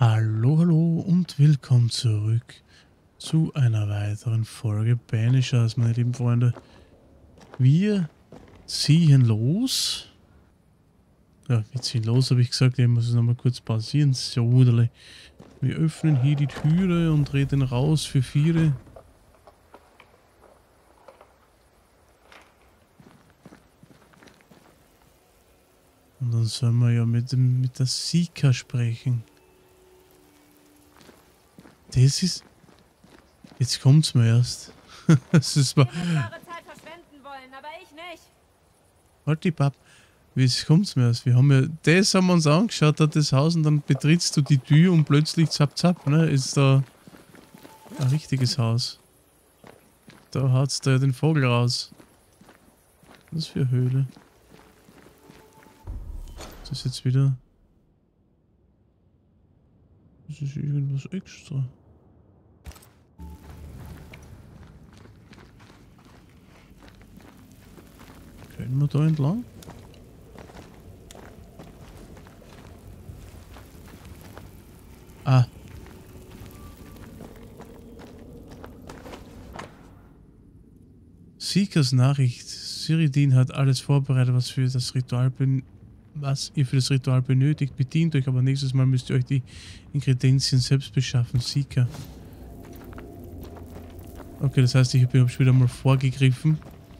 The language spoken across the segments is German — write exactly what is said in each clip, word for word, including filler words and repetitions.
Hallo, hallo und willkommen zurück zu einer weiteren Folge Banishers, meine lieben Freunde. Wir ziehen los. Ja, wir ziehen los, habe ich gesagt. Ich muss es nochmal kurz pausieren. So, Wuderle. Wir öffnen hier die Türe und treten raus für Viere. Und dann sollen wir ja mit, dem, mit der Sika sprechen. Das ist... Jetzt kommt's mir erst. Das ist mal... Ihr müsst eure Zeit verschwenden wollen, aber ich nicht. Halt die Papp. Wie kommt's mir erst? Wir haben ja... Das haben wir uns angeschaut, hat das Haus, und dann betrittst du die Tür und plötzlich zapp zapp, ne? Ist da ein richtiges Haus. Da haut's da ja den Vogel raus. Was für eine Höhle? Das ist jetzt wieder... Das ist irgendwas extra. Können wir da entlang? Ah. Seekers Nachricht. Siridin hat alles vorbereitet, was für das Ritual ben was ihr für das Ritual benötigt. Bedient euch, aber nächstes Mal müsst ihr euch die Ingredienzien selbst beschaffen. Seeker. Okay, das heißt, ich habe schon wieder mal vorgegriffen.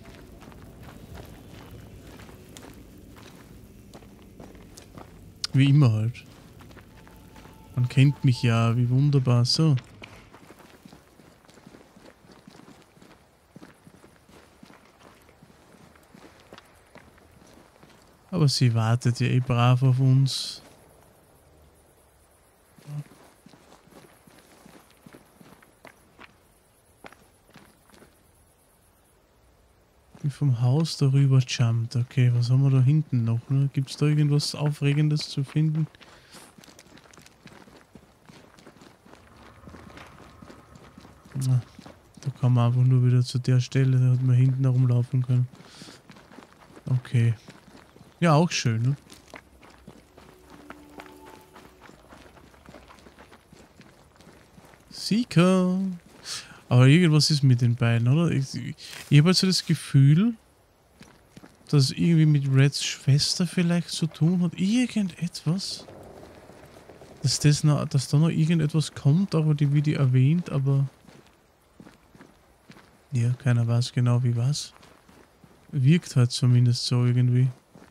Wie immer halt. Man kennt mich ja, wie wunderbar. So. Aber sie wartet ja eh brav auf uns. Wie vom Haus darüber jumpt. Okay, was haben wir da hinten noch? Ne? Gibt es da irgendwas Aufregendes zu finden? Na, da kann man einfach nur wieder zu der Stelle, da hat man hinten herumlaufen können. Okay. Ja, auch schön, ne? Seeker! Aber irgendwas ist mit den beiden, oder? Ich, ich habe halt so das Gefühl, dass es irgendwie mit Reds Schwester vielleicht zu tun hat. Irgendetwas. Dass, das noch, dass da noch irgendetwas kommt, aber die wird die erwähnt, aber... Ja, keiner weiß genau wie was. Wirkt halt zumindest so irgendwie.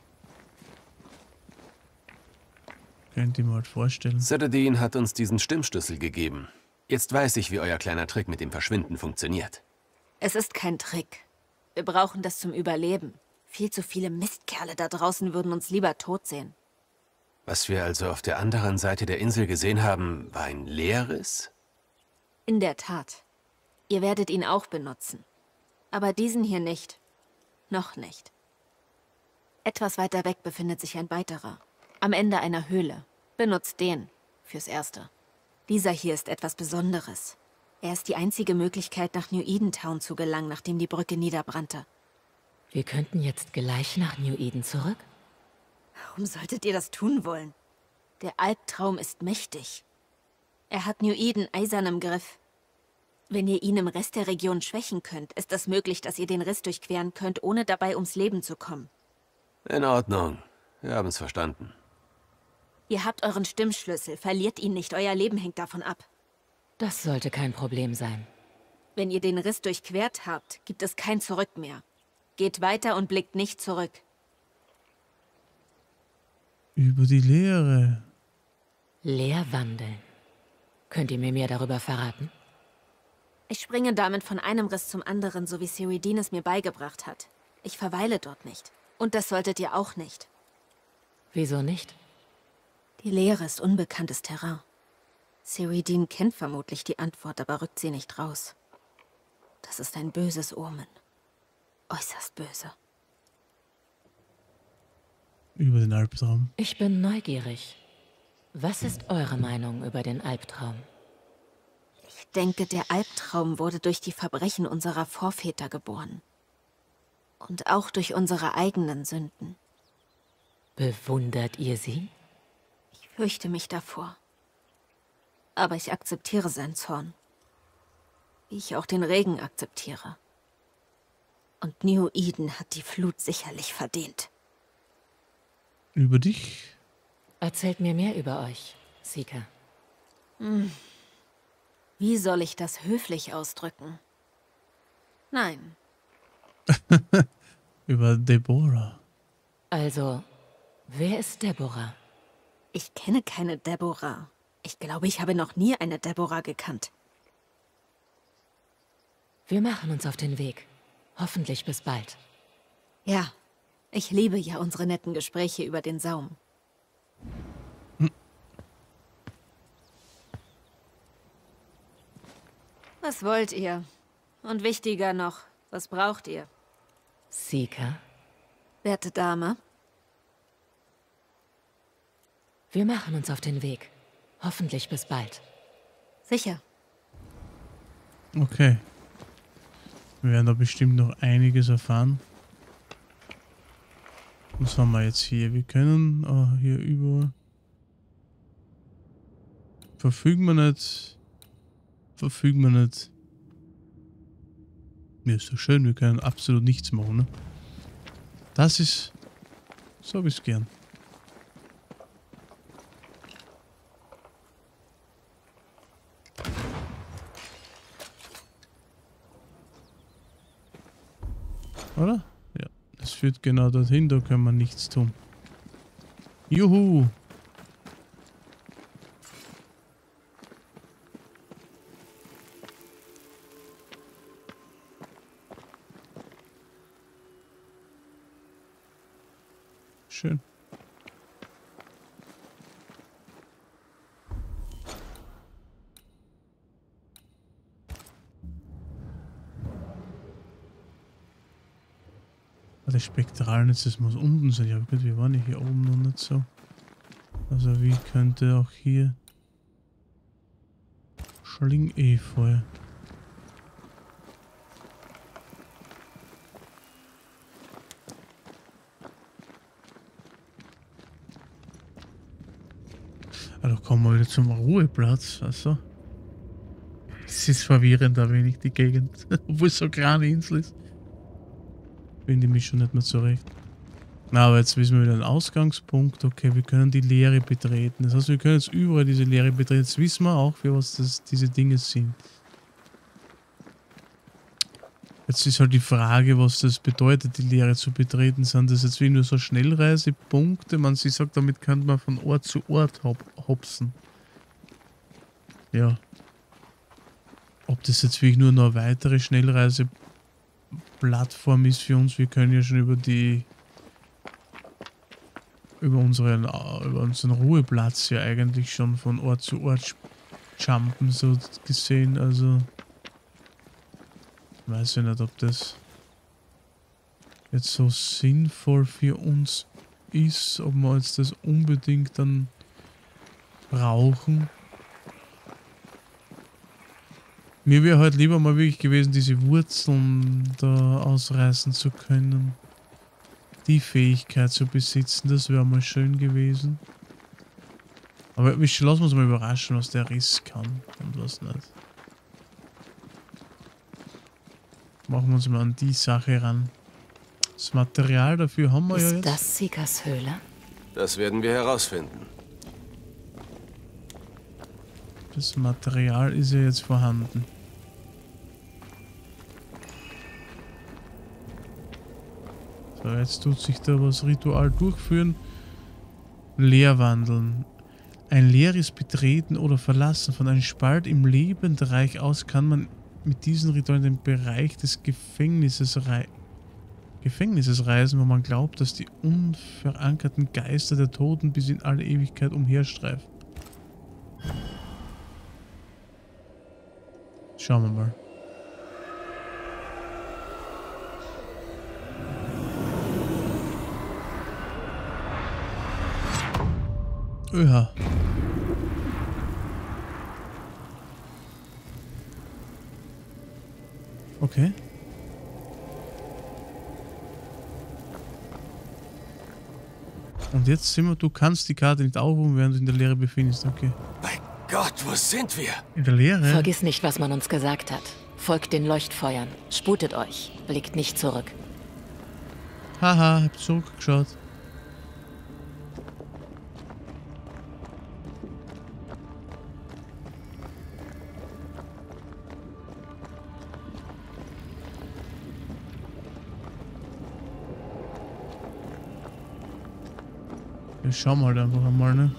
Könnt ihr mir halt vorstellen. Siridin hat uns diesen Stimmschlüssel gegeben. Jetzt weiß ich, wie euer kleiner Trick mit dem Verschwinden funktioniert. Es ist kein Trick. Wir brauchen das zum Überleben. Viel zu viele Mistkerle da draußen würden uns lieber tot sehen. Was wir also auf der anderen Seite der Insel gesehen haben, war ein Leerriss? In der Tat. Ihr werdet ihn auch benutzen. Aber diesen hier nicht. Noch nicht. Etwas weiter weg befindet sich ein weiterer. Am Ende einer Höhle. Benutzt den. Fürs Erste. Dieser hier ist etwas Besonderes. Er ist die einzige Möglichkeit, nach New Eden Town zu gelangen, nachdem die Brücke niederbrannte. Wir könnten jetzt gleich nach New Eden zurück? Warum solltet ihr das tun wollen? Der Albtraum ist mächtig. Er hat New Eden eisern im Griff. Wenn ihr ihn im Rest der Region schwächen könnt, ist es möglich, dass ihr den Riss durchqueren könnt, ohne dabei ums Leben zu kommen. In Ordnung. Wir haben es verstanden. Ihr habt euren Stimmschlüssel, verliert ihn nicht, euer Leben hängt davon ab. Das sollte kein Problem sein. Wenn ihr den Riss durchquert habt, gibt es kein Zurück mehr. Geht weiter und blickt nicht zurück. Über die Leere. Leer wandeln. Könnt ihr mir mehr darüber verraten? Ich springe damit von einem Riss zum anderen, so wie Siridin es mir beigebracht hat. Ich verweile dort nicht. Und das solltet ihr auch nicht. Wieso nicht? Die Leere ist unbekanntes Terrain. Siridin kennt vermutlich die Antwort, aber rückt sie nicht raus. Das ist ein böses Omen. Äußerst böse. Über den Albtraum. Ich bin neugierig. Was ist eure Meinung über den Albtraum? Ich denke, der Albtraum wurde durch die Verbrechen unserer Vorväter geboren. Und auch durch unsere eigenen Sünden. Bewundert ihr sie? Ich fürchte mich davor. Aber ich akzeptiere seinen Zorn. Wie ich auch den Regen akzeptiere. Und New Eden hat die Flut sicherlich verdient. Über dich? Erzählt mir mehr über euch, Seeker. Hm. Wie soll ich das höflich ausdrücken? Nein. Über Deborah. Also, wer ist Deborah? Ich kenne keine Deborah. Ich glaube, ich habe noch nie eine Deborah gekannt. Wir machen uns auf den Weg. Hoffentlich bis bald. Ja, ich liebe ja unsere netten Gespräche über den Saum. Hm. Was wollt ihr? Und wichtiger noch, was braucht ihr? Seeker? Werte Dame? Wir machen uns auf den Weg. Hoffentlich bis bald. Sicher. Okay. Wir werden da bestimmt noch einiges erfahren. Was haben wir jetzt hier? Wir können oh, hier überall. Verfügen wir nicht. Verfügen wir nicht. Ja, ist doch schön, wir können absolut nichts machen, ne? Das ist. So habe ich es gern. Oder? Ja, das führt genau dorthin, da können wir nichts tun. Juhu! Schön. Das Spektralnetz, das muss unten sein. Ja gut, wir waren ja hier oben noch nicht so. Also wie könnte auch hier Schling-Efeu. Also kommen wir wieder zum Ruheplatz. Also. Es ist verwirrend ein wenig die Gegend. Obwohl es so eine kleine Insel ist. Finde ich mich schon nicht mehr zurecht. Na, aber jetzt wissen wir wieder einen Ausgangspunkt. Okay, wir können die Leere betreten. Das heißt, wir können jetzt überall diese Leere betreten. Jetzt wissen wir auch, für was das, diese Dinge sind. Jetzt ist halt die Frage, was das bedeutet, die Leere zu betreten. Sind das jetzt wie nur so Schnellreisepunkte? Man, sie sagt, damit könnte man von Ort zu Ort hop hopsen. Ja. Ob das jetzt wirklich nur noch eine weitere Schnellreiseplattform ist für uns, wir können ja schon über die über unseren über unseren Ruheplatz ja eigentlich schon von Ort zu Ort jumpen, so gesehen, also weiß ich nicht, ob das jetzt so sinnvoll für uns ist, ob wir jetzt das unbedingt dann brauchen. Mir wäre halt lieber mal wirklich gewesen, diese Wurzeln da ausreißen zu können. Die Fähigkeit zu besitzen, das wäre mal schön gewesen. Aber wir lassen uns mal überraschen, was der Riss kann und was nicht. Machen wir uns mal an die Sache ran. Das Material dafür haben wir ja jetzt. Ist das Seekers Höhle? Das werden wir herausfinden. Das Material ist ja jetzt vorhanden. So, jetzt tut sich da was Ritual durchführen. Leerwandeln. Ein leeres Betreten oder Verlassen von einem Spalt im Lebendreich aus kann man mit diesen Ritualen den Bereich des Gefängnisses, rei Gefängnisses reisen, wo man glaubt, dass die unverankerten Geister der Toten bis in alle Ewigkeit umherstreifen. Schauen wir mal. Oha. Okay. Und jetzt sind wir, du kannst die Karte nicht aufrufen, während du in der Leere befindest. Okay. Bei Gott, wo sind wir? In der Leere? Vergiss nicht, was man uns gesagt hat. Folgt den Leuchtfeuern. Sputet euch. Blickt nicht zurück. Haha, hab zurückgeschaut. Wir schauen halt einfach einmal, ne?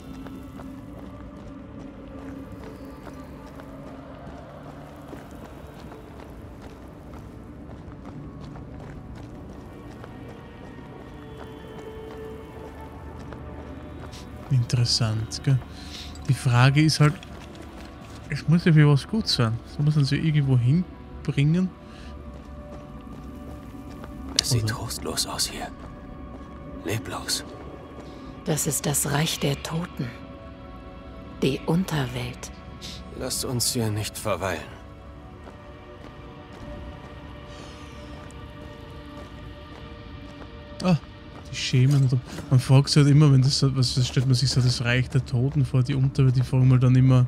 Interessant, gell? Die Frage ist halt, es muss ja für was gut sein. So muss man sie irgendwo hinbringen. Es sieht Oder? trostlos aus hier. Leblos. Das ist das Reich der Toten. Die Unterwelt. Lasst uns hier nicht verweilen. Ah, die Schemen. Oder man fragt sich halt immer, wenn das so, was stellt man sich so das Reich der Toten vor, die Unterwelt, die fragen mal dann immer.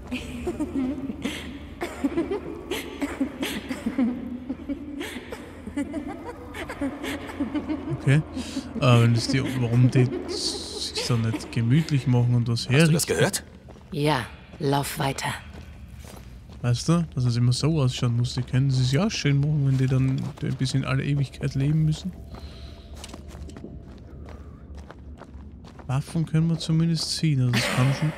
Okay. Aber wenn das die, warum die sich da nicht gemütlich machen und was Hast du das herrichten? gehört? Ja, lauf weiter. Weißt du, dass es immer so ausschauen muss. Die können es ja auch schön machen, wenn die dann ein bisschen in alle Ewigkeit leben müssen. Waffen können wir zumindest ziehen. Also es kann schon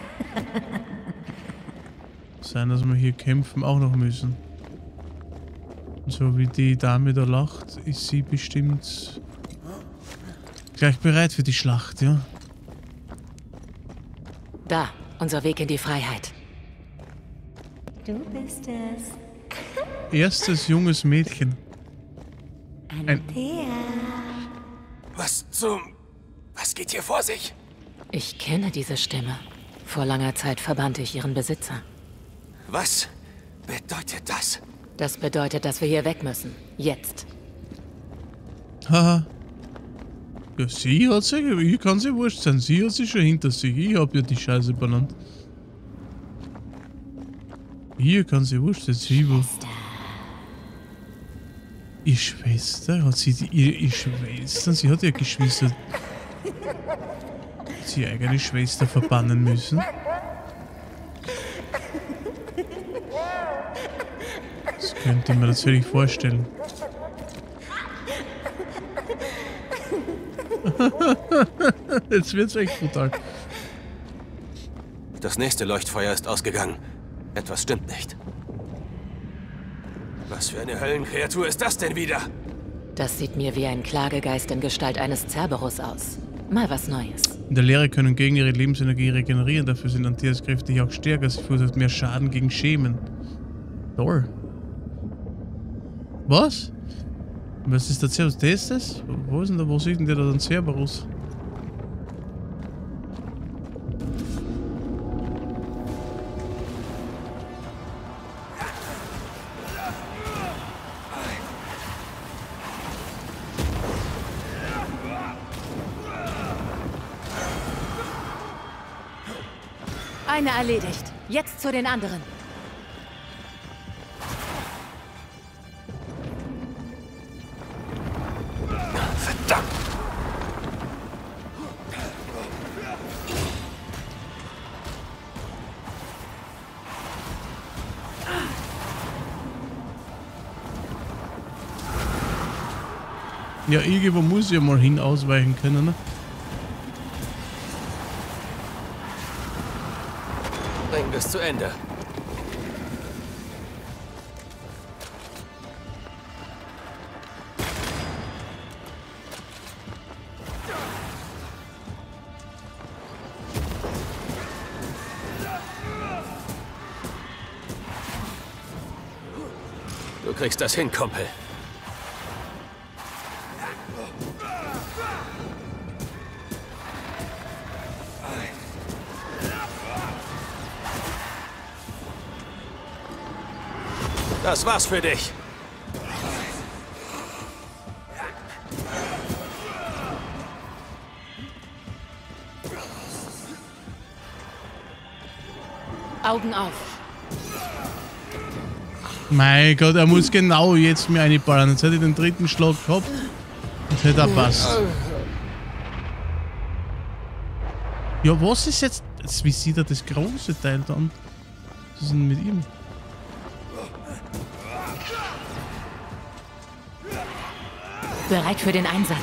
sein, dass wir hier kämpfen auch noch müssen. Und so wie die Dame da lacht, ist sie bestimmt gleich bereit für die Schlacht, ja? Da, unser Weg in die Freiheit. Du bist es. Erstes junges Mädchen. Anthea. Was zum... Was geht hier vor sich? Ich kenne diese Stimme. Vor langer Zeit verbannte ich ihren Besitzer. Was bedeutet das? Das bedeutet, dass wir hier weg müssen. Jetzt. Haha. Ja, sie hat sich, ich kann sie wurscht sein. Sie hat sich schon hinter sich. Ich hab ja die Scheiße benannt. Hier kann sie wurscht sein. Sie war. Ihr Schwester? Hat sie die, ihr, ihr Schwester? Sie hat ja Geschwister. Hat sie ihre eigene Schwester verbannen müssen? Das könnte ich mir natürlich vorstellen. Jetzt wird's echt brutal. Das nächste Leuchtfeuer ist ausgegangen. Etwas stimmt nicht. Was für eine Höllenkreatur ist das denn wieder? Das sieht mir wie ein Klagegeist in Gestalt eines Cerberus aus. Mal was Neues. In der Leere können Gegner ihre Lebensenergie regenerieren. Dafür sind Antheas Kräfte hier auch stärker. Sie verursacht mehr Schaden gegen Schemen. Toll. Was? Was ist der Cerberus? Der ist das? Wo ist denn da? Wo sieht denn der da den Cerberus? Eine erledigt. Jetzt zu den anderen. Verdammt! Ja, irgendwo muss ich ja mal hin ausweichen können, ne? Bringen wir es zu Ende. Du kriegst das hin, Kumpel. Das war's für dich. Augen auf. Mein Gott, er muss genau jetzt mir einballern. Jetzt hätte ich den dritten Schlag gehabt und hätte er passt. Ja, was ist jetzt... jetzt wie sieht er das große Teil dann? Was ist denn mit ihm? Bereit für den Einsatz.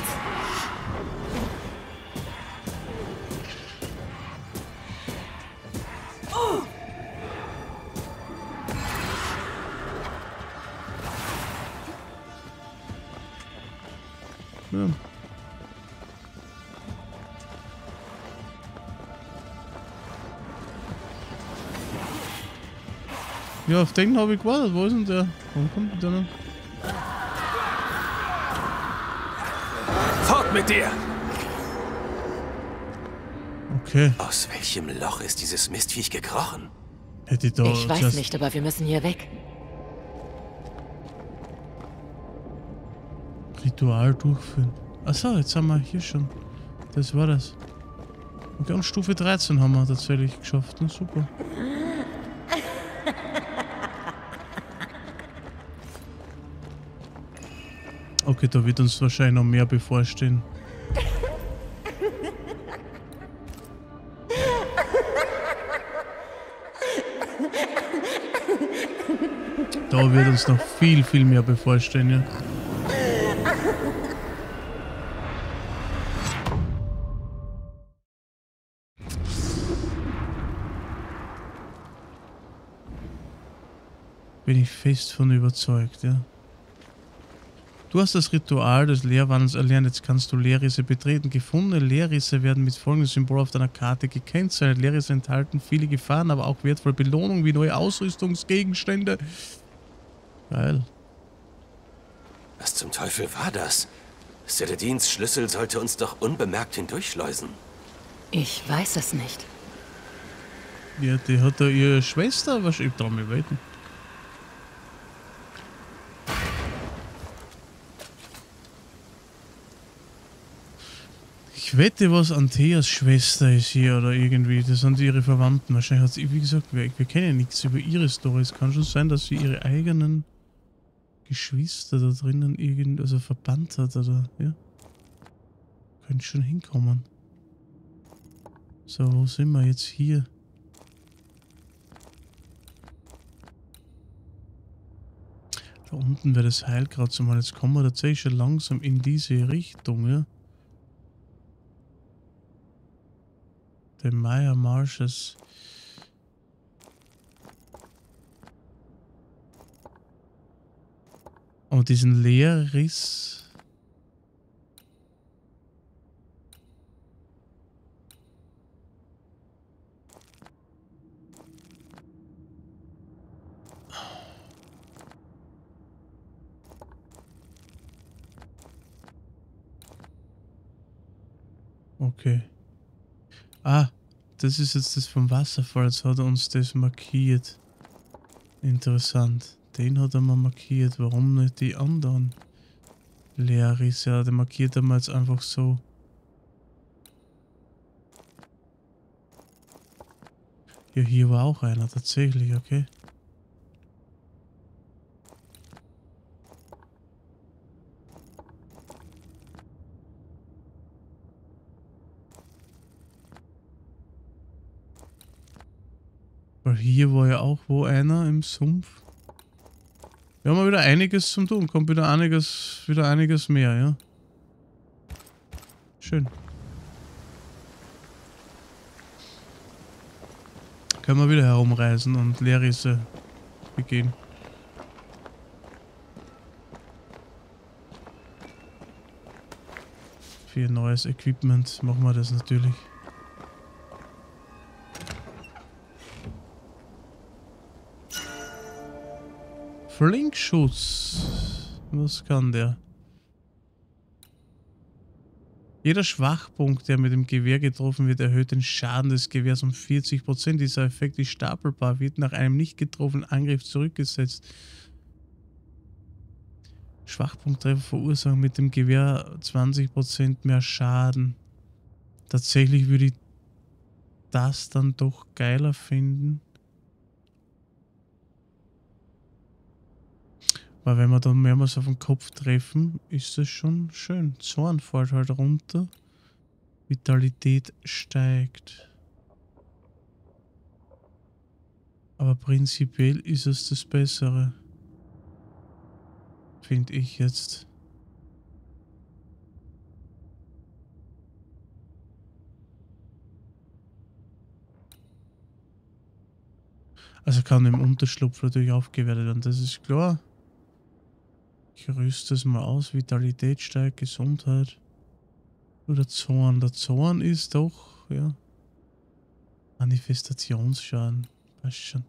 Ja. Ja, auf den habe ich gewartet. Wo ist denn der? Warum kommt der noch? Fort mit dir! Okay. Aus welchem Loch ist dieses Mistviech gekrochen? Hätte ich da... Ich weiß zuerst- nicht, aber wir müssen hier weg. Ritual durchführen. Achso, jetzt haben wir hier schon. Das war das. Okay, und Stufe dreizehn haben wir tatsächlich geschafft. Na, super. Okay, da wird uns wahrscheinlich noch mehr bevorstehen. Da wird uns noch viel, viel mehr bevorstehen, ja. Bin ich fest von überzeugt, ja. Du hast das Ritual des Leerwandels erlernt, jetzt kannst du Leerrisse betreten. Gefundene Leerrisse werden mit folgendem Symbol auf deiner Karte gekennzeichnet. Leerrisse enthalten viele Gefahren, aber auch wertvolle Belohnungen wie neue Ausrüstungsgegenstände. Geil. Was zum Teufel war das? Seledins Schlüssel sollte uns doch unbemerkt hindurchschleusen. Ich weiß es nicht. Ja, die hat da ihre Schwester wahrscheinlich dran mit weiten. Ich wette, was Antheas Schwester ist hier oder irgendwie. Das sind ihre Verwandten. Wahrscheinlich hat sie, wie gesagt, wir, wir kennen nichts über ihre Story. Es kann schon sein, dass sie ihre eigenen Geschwister da drinnen irgend, also verbannt hat oder, ja. Könnte schon hinkommen. So, wo sind wir jetzt hier? Da unten wäre das Heilgrad zumal. Jetzt kommen wir tatsächlich schon langsam in diese Richtung, ja. The Maya Marshes. Und diesen Leerriss. Okay. Ah, das ist jetzt das vom Wasserfall. Jetzt hat er uns das markiert. Interessant. Den hat er mal markiert. Warum nicht die anderen Leerrisse? Ja, den markiert er mal jetzt einfach so. Ja, hier war auch einer. Tatsächlich, okay. Weil hier war ja auch wo einer im Sumpf. Wir haben mal wieder einiges zum tun. Kommt wieder einiges, wieder einiges mehr, ja. Schön. Können wir wieder herumreisen und Leerrisse begehen. Für neues Equipment machen wir das natürlich. Flinkschutz. Was kann der? Jeder Schwachpunkt, der mit dem Gewehr getroffen wird, erhöht den Schaden des Gewehrs um vierzig Prozent. Dieser Effekt ist stapelbar, wird nach einem nicht getroffenen Angriff zurückgesetzt. Schwachpunkttreffer verursachen mit dem Gewehr zwanzig Prozent mehr Schaden. Tatsächlich würde ich das dann doch geiler finden. Weil wenn wir dann mehrmals auf den Kopf treffen, ist das schon schön. Zorn fällt halt runter. Vitalität steigt. Aber prinzipiell ist es das Bessere. Finde ich jetzt. Also kann im Unterschlupf natürlich aufgewertet werden, das ist klar. Ich rüste es mal aus. Vitalität steigt, Gesundheit. Oder Zorn. Der Zorn ist doch, ja. Manifestationsschaden. Passt schon.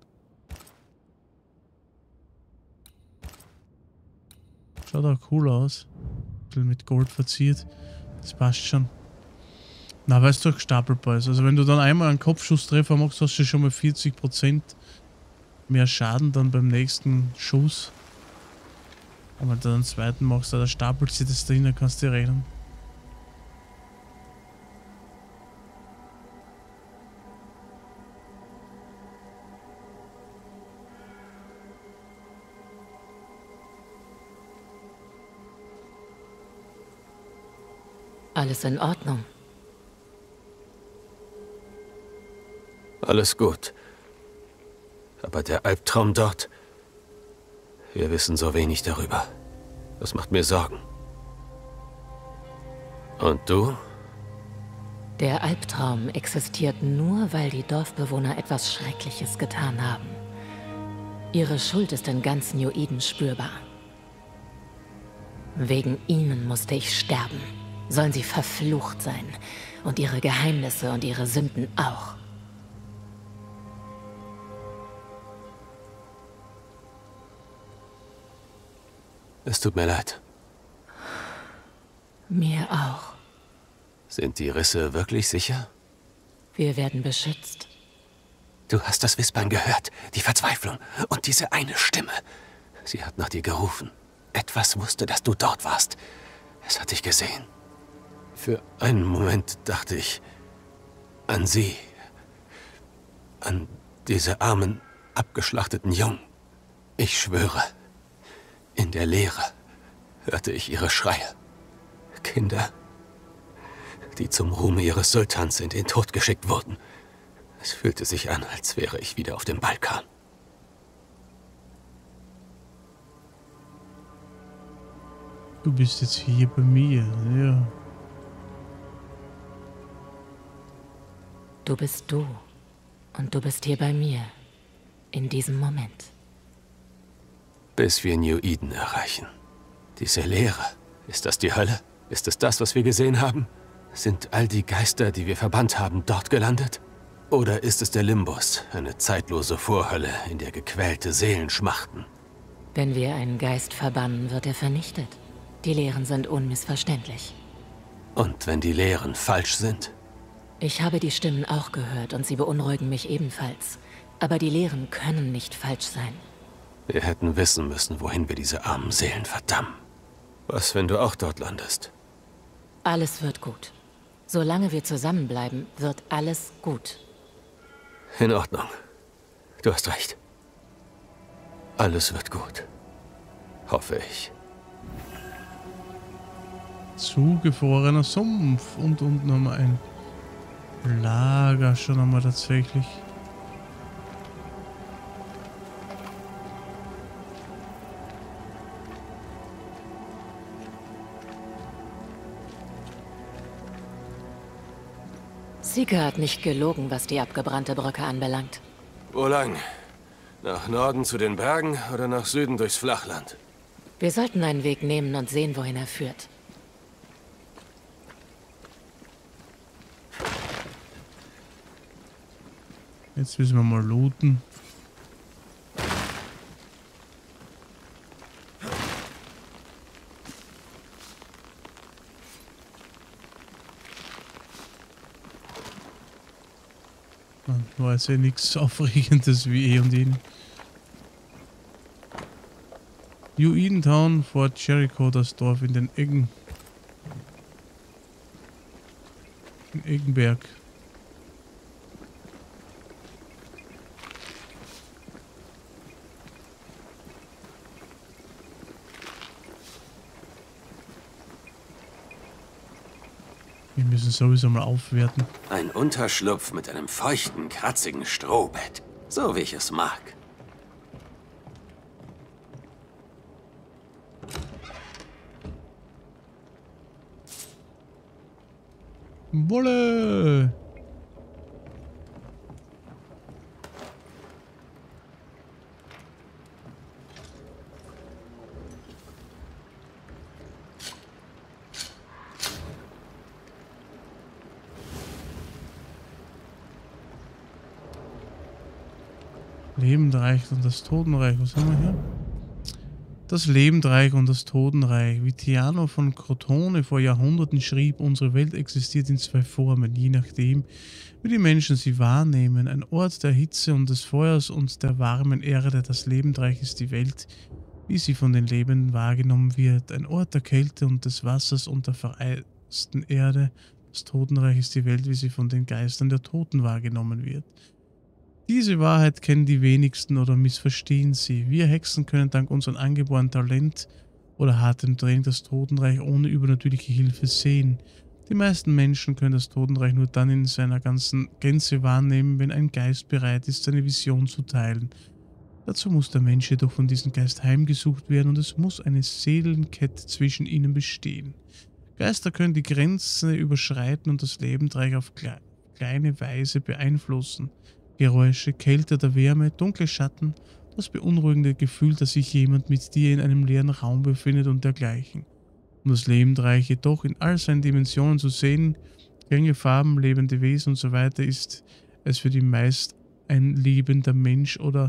Schaut auch cool aus. Ein bisschen mit Gold verziert. Das passt schon. Na, weil es doch stapelbar ist. Also wenn du dann einmal einen Kopfschusstreffer machst, hast du schon mal vierzig Prozent mehr Schaden dann beim nächsten Schuss. Und wenn du dann einen zweiten machst, da stapelt sich das drin, dann kannst du dir rechnen. Alles in Ordnung. Alles gut. Aber der Albtraum dort... Wir wissen so wenig darüber. Das macht mir Sorgen. Und du? Der Albtraum existiert nur, weil die Dorfbewohner etwas Schreckliches getan haben. Ihre Schuld ist in ganz New Eden spürbar. Wegen ihnen musste ich sterben. Sollen sie verflucht sein. Und ihre Geheimnisse und ihre Sünden auch. Es tut mir leid. Mir auch. Sind die Risse wirklich sicher? Wir werden beschützt. Du hast das Wispern gehört, die Verzweiflung und diese eine Stimme. Sie hat nach dir gerufen. Etwas wusste, dass du dort warst. Es hat dich gesehen. Für einen Moment dachte ich an sie. An diese armen, abgeschlachteten Jungen. Ich schwöre, in der Leere hörte ich ihre Schreie. Kinder, die zum Ruhme ihres Sultans in den Tod geschickt wurden. Es fühlte sich an, als wäre ich wieder auf dem Balkan. Du bist jetzt hier bei mir, ja. Du bist du. Und du bist hier bei mir. In diesem Moment. Bis wir New Eden erreichen. Diese Leere. Ist das die Hölle? Ist es das, was wir gesehen haben? Sind all die Geister, die wir verbannt haben, dort gelandet? Oder ist es der Limbus, eine zeitlose Vorhölle, in der gequälte Seelen schmachten? Wenn wir einen Geist verbannen, wird er vernichtet. Die Lehren sind unmissverständlich. Und wenn die Lehren falsch sind? Ich habe die Stimmen auch gehört und sie beunruhigen mich ebenfalls. Aber die Lehren können nicht falsch sein. Wir hätten wissen müssen, wohin wir diese armen Seelen verdammen. Was, wenn du auch dort landest? Alles wird gut. Solange wir zusammenbleiben, wird alles gut. In Ordnung. Du hast recht. Alles wird gut. Hoffe ich. Zugefrorener Sumpf und unten haben wir ein Lager schon einmal tatsächlich. Sika hat nicht gelogen, was die abgebrannte Brücke anbelangt. Wo lang? Nach Norden zu den Bergen oder nach Süden durchs Flachland? Wir sollten einen Weg nehmen und sehen, wohin er führt. Jetzt müssen wir mal looten. War jetzt eh nichts Aufregendes wie eh und ihn. New Eden Town, Fort Jericho, das Dorf in den Eggen. In Eggenberg. Wir müssen sowieso mal aufwerten. Ein Unterschlupf mit einem feuchten, kratzigen Strohbett. So wie ich es mag. Wolle! Lebendreich und das Totenreich. Was haben wir hier? Das Lebendreich und das Totenreich. Wie Theano von Crotone vor Jahrhunderten schrieb, unsere Welt existiert in zwei Formen, je nachdem, wie die Menschen sie wahrnehmen. Ein Ort der Hitze und des Feuers und der warmen Erde. Das Lebendreich ist die Welt, wie sie von den Lebenden wahrgenommen wird. Ein Ort der Kälte und des Wassers und der vereisten Erde. Das Totenreich ist die Welt, wie sie von den Geistern der Toten wahrgenommen wird. Diese Wahrheit kennen die wenigsten oder missverstehen sie. Wir Hexen können dank unserem angeborenen Talent oder hartem Training das Totenreich ohne übernatürliche Hilfe sehen. Die meisten Menschen können das Totenreich nur dann in seiner ganzen Gänze wahrnehmen, wenn ein Geist bereit ist, seine Vision zu teilen. Dazu muss der Mensch jedoch von diesem Geist heimgesucht werden und es muss eine Seelenkette zwischen ihnen bestehen. Geister können die Grenze überschreiten und das Lebendreich auf kle kleine Weise beeinflussen. Geräusche, Kälte oder Wärme, dunkle Schatten, das beunruhigende Gefühl, dass sich jemand mit dir in einem leeren Raum befindet und dergleichen. Um das Lebendreich jedoch in all seinen Dimensionen zu sehen, Klänge, Farben, lebende Wesen und so weiter, ist es für die meist ein lebender Mensch oder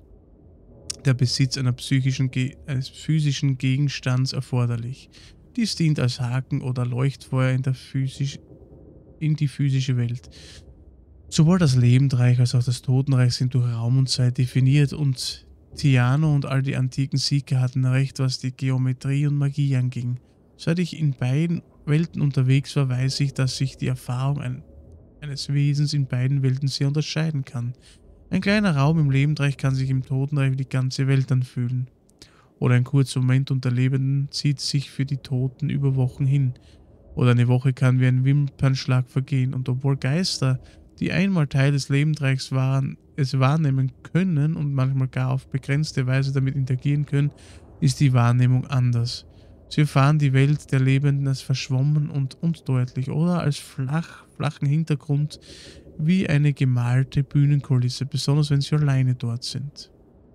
der Besitz einer psychischen, eines physischen Gegenstands erforderlich. Dies dient als Haken oder Leuchtfeuer in, der physisch, in die physische Welt. Sowohl das Lebendreich als auch das Totenreich sind durch Raum und Zeit definiert und Theano und all die antiken Sieger hatten recht, was die Geometrie und Magie anging. Seit ich in beiden Welten unterwegs war, weiß ich, dass sich die Erfahrung ein, eines Wesens in beiden Welten sehr unterscheiden kann. Ein kleiner Raum im Lebendreich kann sich im Totenreich wie die ganze Welt anfühlen. Oder ein kurzer Moment unter Lebenden zieht sich für die Toten über Wochen hin. Oder eine Woche kann wie ein Wimpernschlag vergehen und obwohl Geister, die einmal Teil des Lebendreichs waren, es wahrnehmen können und manchmal gar auf begrenzte Weise damit interagieren können, ist die Wahrnehmung anders. Sie erfahren die Welt der Lebenden als verschwommen und undeutlich oder als flach, flachen Hintergrund wie eine gemalte Bühnenkulisse, besonders wenn sie alleine dort sind.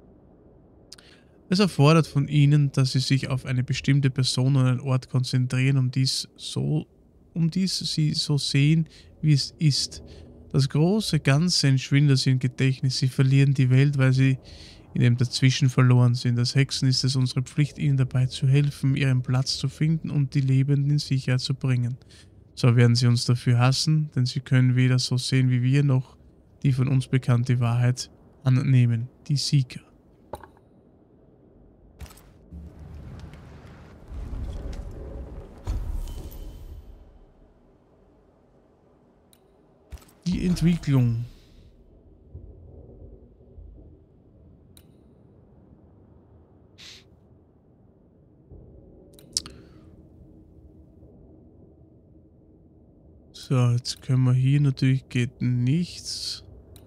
Es erfordert von ihnen, dass sie sich auf eine bestimmte Person oder einen Ort konzentrieren, um dies, so, um dies sie so sehen, wie es ist. Das große Ganze entschwindet aus ihrem Gedächtnis. Sie verlieren die Welt, weil sie in dem Dazwischen verloren sind. Als Hexen ist es unsere Pflicht, ihnen dabei zu helfen, ihren Platz zu finden und die Lebenden in Sicherheit zu bringen. Zwar werden sie uns dafür hassen, denn sie können weder so sehen wie wir, noch die von uns bekannte Wahrheit annehmen. Die Sieger. Die Entwicklung. So, jetzt können wir hier natürlich, geht nichts.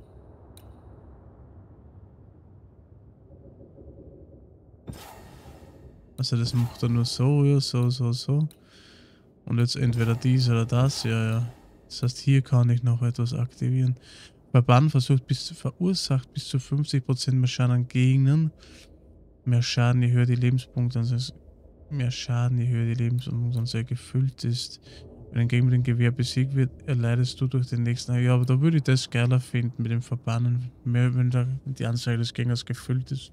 Also das macht er nur so, ja, so, so, so. Und jetzt entweder dies oder das, ja, ja. Das heißt, hier kann ich noch etwas aktivieren. Verbann versucht bis zu, verursacht bis zu fünfzig Prozent mehr Schaden an Gegnern. Mehr Schaden, je höher die Lebenspunkte, also mehr Schaden, je höher die Lebenspunkte gefüllt ist. Wenn ein Gegner mit dem Gewehr besiegt wird, erleidest du durch den nächsten... Ja, aber da würde ich das geiler finden mit dem Verbannen. Mehr, wenn da die Anzeige des Gegners gefüllt ist.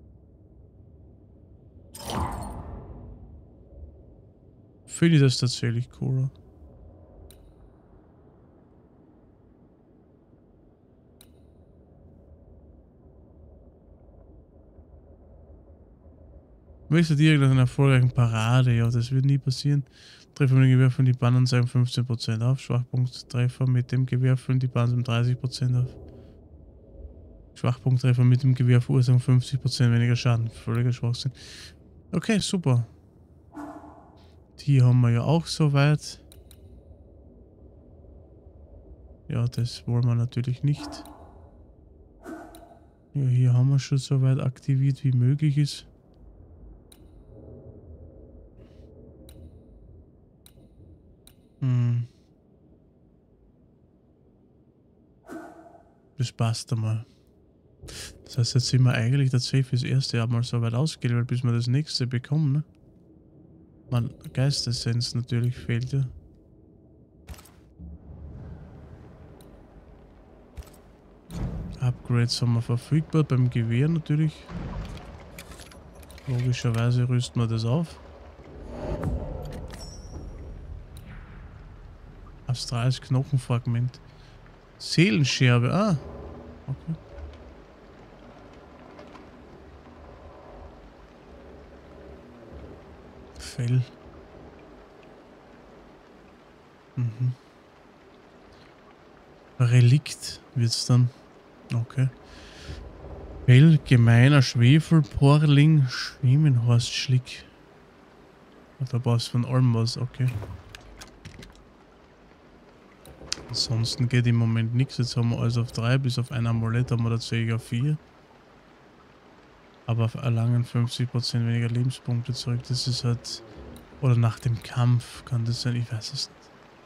Finde ich das tatsächlich cooler. Möchtest du direkt nach einer erfolgreichen Parade? Ja, das wird nie passieren. Treffer mit dem Gewehr füllen die Bannanzeigen fünfzehn Prozent auf. Schwachpunkttreffer mit dem Gewehr füllen die Bannanzeigen dreißig Prozent auf. Schwachpunkttreffer mit dem Gewehr verursachen fünfzig Prozent weniger Schaden. Völliger Schwachsinn. Okay, super. Die haben wir ja auch soweit. Ja, das wollen wir natürlich nicht. Ja, hier haben wir schon so weit aktiviert, wie möglich ist. Hm. Das passt einmal. Das heißt, jetzt sind wir eigentlich tatsächlich fürs erste Jahr mal so weit ausgewählt, bis wir das nächste bekommen, ne? Man, Geistessenz natürlich fehlt ja. Upgrades haben wir verfügbar, beim Gewehr natürlich. Logischerweise rüsten wir das auf. Astrales Knochenfragment. Seelenscherbe, ah. Okay. Fell. Mhm. Relikt wird's dann. Okay. Fell, gemeiner Schwefel, Porling, Schemenhorstschlick. Da brauchst du von allem was, okay. Ansonsten geht im Moment nichts. Jetzt haben wir alles auf drei, bis auf ein Amulett haben wir tatsächlich auf vier. Aber erlangen fünfzig Prozent weniger Lebenspunkte zurück. Das ist halt... Oder nach dem Kampf kann das sein, ich weiß es nicht.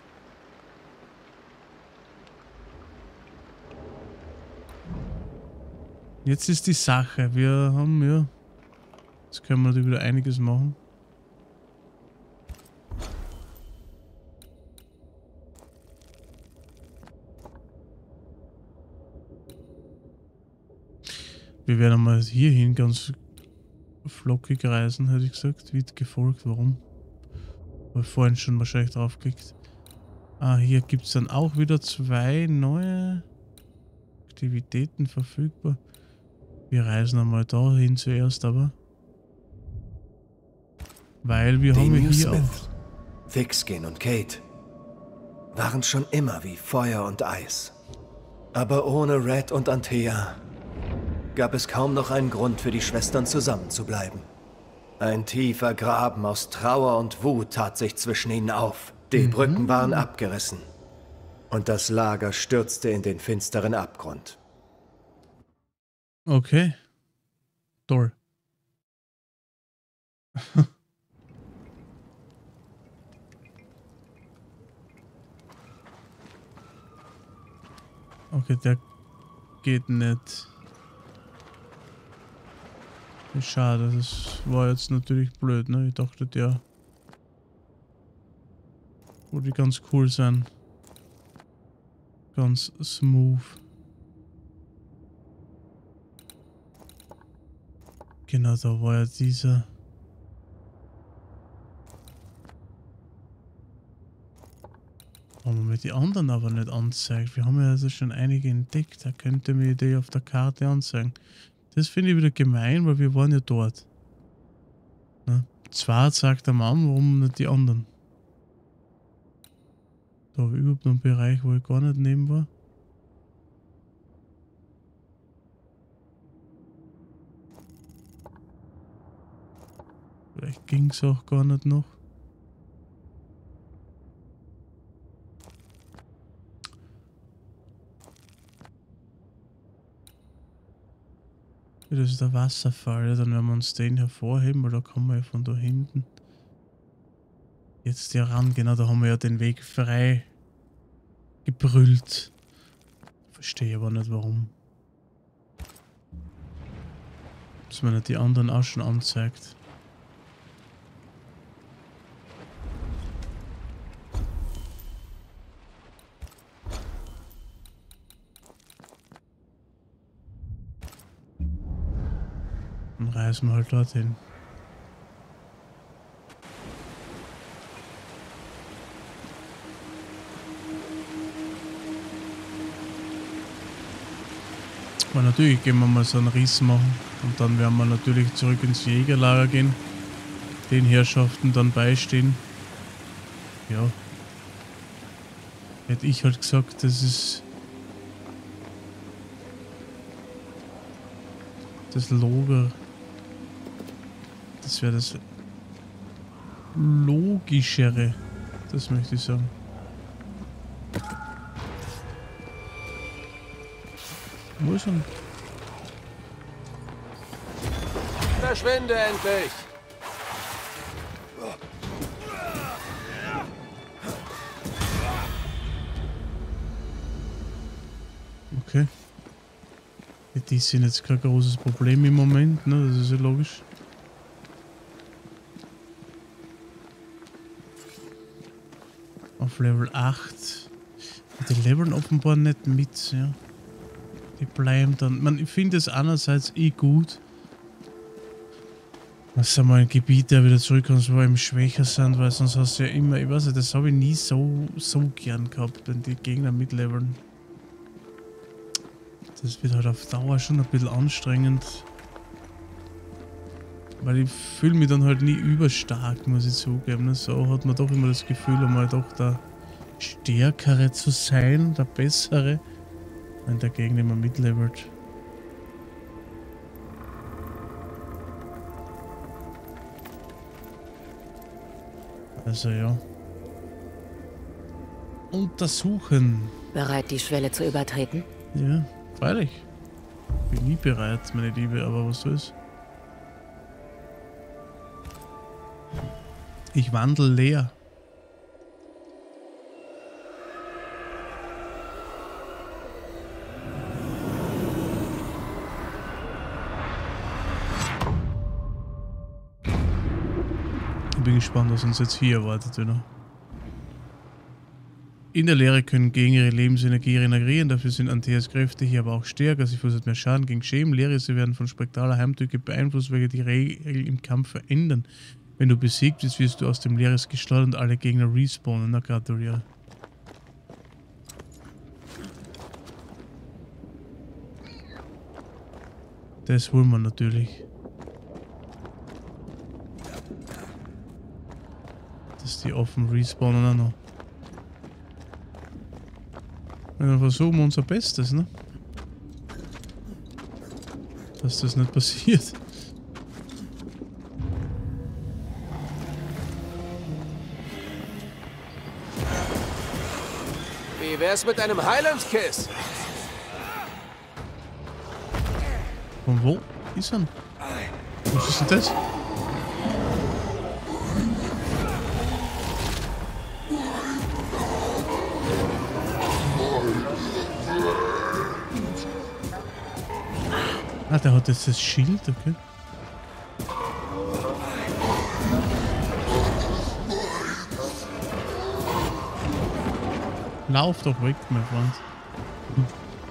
Jetzt ist die Sache, wir haben ja... Jetzt können wir natürlich wieder einiges machen. Wir werden einmal hierhin ganz flockig reisen, hätte ich gesagt. Wird gefolgt, warum? Weil vorhin schon wahrscheinlich draufklickt. Ah, hier gibt es dann auch wieder zwei neue Aktivitäten verfügbar. Wir reisen einmal dahin zuerst, aber. Weil wir haben hier auch. Vixkin und Kate waren schon immer wie Feuer und Eis. Aber ohne Red und Antea gab es kaum noch einen Grund für die Schwestern zusammenzubleiben. Ein tiefer Graben aus Trauer und Wut tat sich zwischen ihnen auf. Die mhm. Brücken waren abgerissen. Und das Lager stürzte in den finsteren Abgrund. Okay. Toll. Okay, der geht nicht. Schade, das war jetzt natürlich blöd, ne? Ich dachte, der würde ganz cool sein. Ganz smooth. Genau, da war ja dieser. Haben wir mir die anderen aber nicht angezeigt. Wir haben ja also schon einige entdeckt. Da könnte mir die auf der Karte anzeigen. Das finde ich wieder gemein, weil wir waren ja dort. Ne? Zwar sagt der Mann, warum nicht die anderen? Da habe ich überhaupt noch einen Bereich, wo ich gar nicht neben war. Vielleicht ging es auch gar nicht noch. Das ist der Wasserfall, ja, dann werden wir uns den hervorheben, weil da kommen wir ja von da hinten. Jetzt hier ran, genau, da haben wir ja den Weg frei gebrüllt. Verstehe aber nicht warum. Dass man nicht die anderen auch schon anzeigt. Dann reisen wir halt dorthin. Aber natürlich gehen wir mal so einen Riss machen und dann werden wir natürlich zurück ins Jägerlager gehen, den Herrschaften dann beistehen. Ja. Hätte ich halt gesagt, das ist das Lager. Das wäre das Logischere. Das möchte ich sagen. Wo ist er? Verschwinde endlich! Okay. Ja, die sind jetzt kein großes Problem im Moment, ne? Das ist ja logisch. Auf Level acht. Die leveln offenbar nicht mit, ja. Die bleiben dann. Man, ich finde es einerseits eh gut. dass du mal ein Gebiet, der wieder zurückkommst, wo eben schwächer sind, weil sonst hast du ja immer, ich weiß nicht, das habe ich nie so, so gern gehabt, wenn die Gegner mitleveln. Das wird halt auf Dauer schon ein bisschen anstrengend. Weil ich fühle mich dann halt nie überstark, muss ich zugeben. So hat man doch immer das Gefühl, einmal doch der Stärkere zu sein, der Bessere, wenn der Gegner immer mitlevelt. Also ja. Untersuchen. Bereit, die Schwelle zu übertreten? Ja, freilich. Bin nie bereit, meine Liebe, aber was soll's. Ich wandel leer. Ich bin gespannt, was uns jetzt hier erwartet wieder. In der Leere können Gegner ihre Lebensenergie regenerieren, dafür sind Antheas Kräfte hier aber auch stärker, sie verursachen mehr Schaden gegen Schemen. Leere, sie werden von spektraler Heimtücke beeinflusst, welche die Regel im Kampf verändern. Wenn du besiegt bist, wirst du aus dem Leeres gesteuert und alle Gegner respawnen. Na, gratuliere. Das holen wir natürlich. Dass die offen respawnen auch noch. Und dann versuchen wir unser Bestes, ne? Dass das nicht passiert. Wie wär's mit einem Highland Kiss? Von wo ist er? Was ist denn das? Ah, der hat jetzt das Schild, okay. Lauf doch weg, mein Freund. Hm.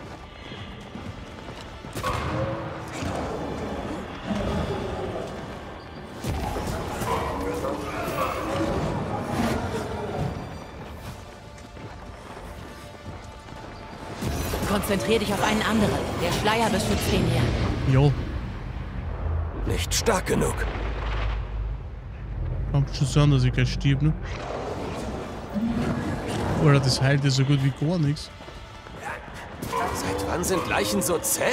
Konzentrier dich auf einen anderen. Der Schleier beschützt ihn hier. Jo. Nicht stark genug. Kommt schon so an, dass ich gleich stirb, ne? Oder das heilt ja so gut wie gar nichts. Seit wann sind Leichen so zäh?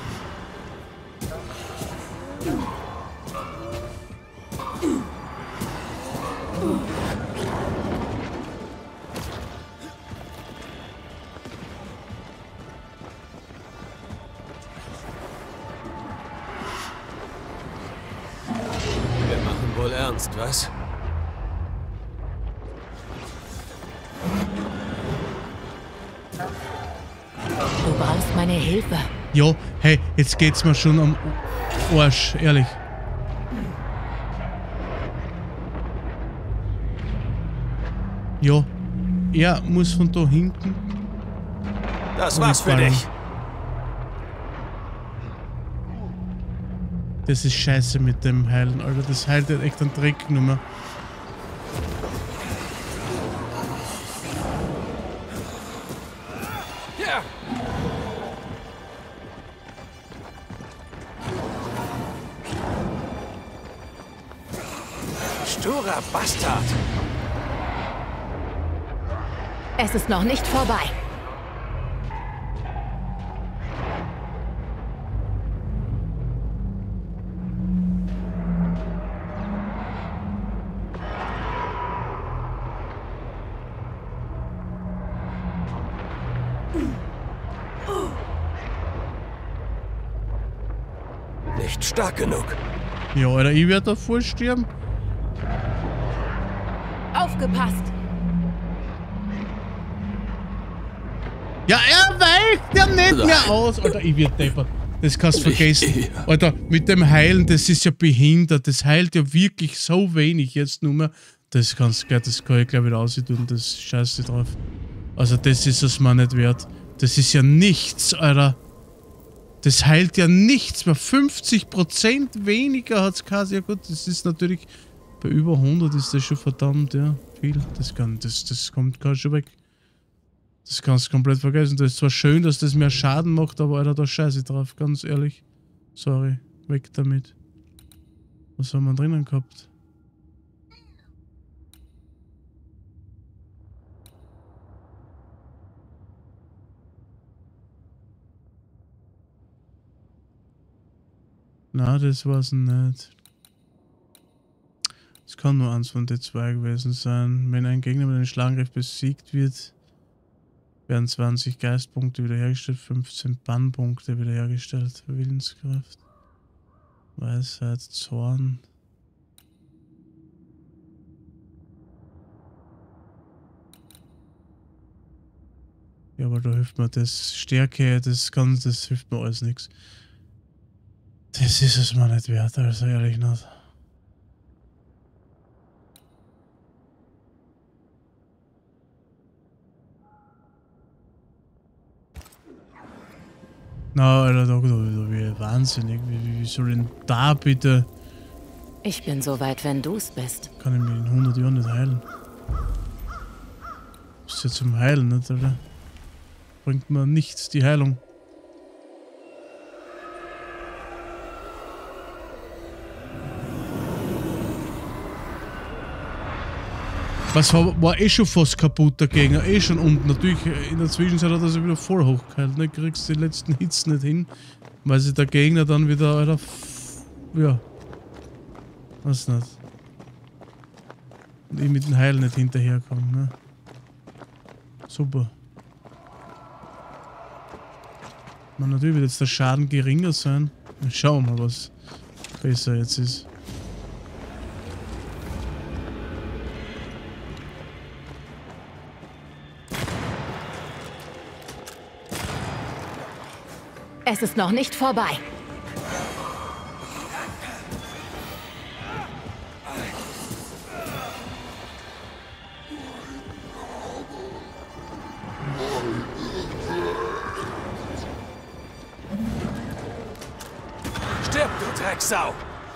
Wir machen wohl ernst, was? Du brauchst meine Hilfe. Jo, hey, jetzt geht's mir schon am Arsch, ehrlich. Jo, er muss von da hinten. Das war's für dich. Das ist scheiße mit dem Heilen, Alter. Das heilt halt echt einen Dreck nummer. Ja. Sturer Bastard. Es ist noch nicht vorbei. Nicht stark genug. Ja, Alter, ich werde da voll sterben. Aufgepasst! Ja, er weicht ja nicht mehr aus. Alter, ich werde deppert. Das kannst du vergessen. Alter, mit dem Heilen, das ist ja behindert. Das heilt ja wirklich so wenig jetzt nur mehr. Das kannst du, das kann ich gleich wieder ausdrücken. Das scheiße drauf. Also das ist es mir nicht wert. Das ist ja nichts, Alter. Das heilt ja nichts mehr. fünfzig Prozent weniger hat es quasi. Ja gut, das ist natürlich... Bei über hundert ist das schon verdammt, ja. Viel. Das kann, das, das kommt gar schon weg. Das kannst du komplett vergessen. Das ist zwar schön, dass das mehr Schaden macht, aber Alter, da scheiße drauf. Ganz ehrlich. Sorry. Weg damit. Was haben wir drinnen gehabt? Na, das war's nicht. Es kann nur eins von den zwei gewesen sein. Wenn ein Gegner mit einem Schlagangriff besiegt wird, werden zwanzig Geistpunkte wiederhergestellt, fünfzehn Bannpunkte wiederhergestellt. Willenskraft, Weisheit, Zorn. Ja, aber da hilft mir das Stärke, das kann, das hilft mir alles nichts. Das ist es mir nicht wert, also ehrlich nicht. Na, Alter, da, da, da wäre wahnsinnig. Wie, wie soll denn da bitte... Ich bin so weit, wenn du's bist. Kann ich mich in hundert Jahren nicht heilen. Ist ja zum Heilen, nicht, Alter? Bringt mir nichts, die Heilung. Was war, war eh schon fast kaputt, der Gegner, eh schon. Und natürlich in der Zwischenzeit hat er sich wieder voll hochgeheilt. Ne? Kriegst die letzten Hits nicht hin, weil sich der Gegner dann wieder, Alter, ja, weiß nicht. Und ich mit dem Heilen nicht hinterherkomme, ne? Super. Man, natürlich wird jetzt der Schaden geringer sein. Schauen wir mal, was besser jetzt ist. Es ist noch nicht vorbei. Stirb, du Drecksau!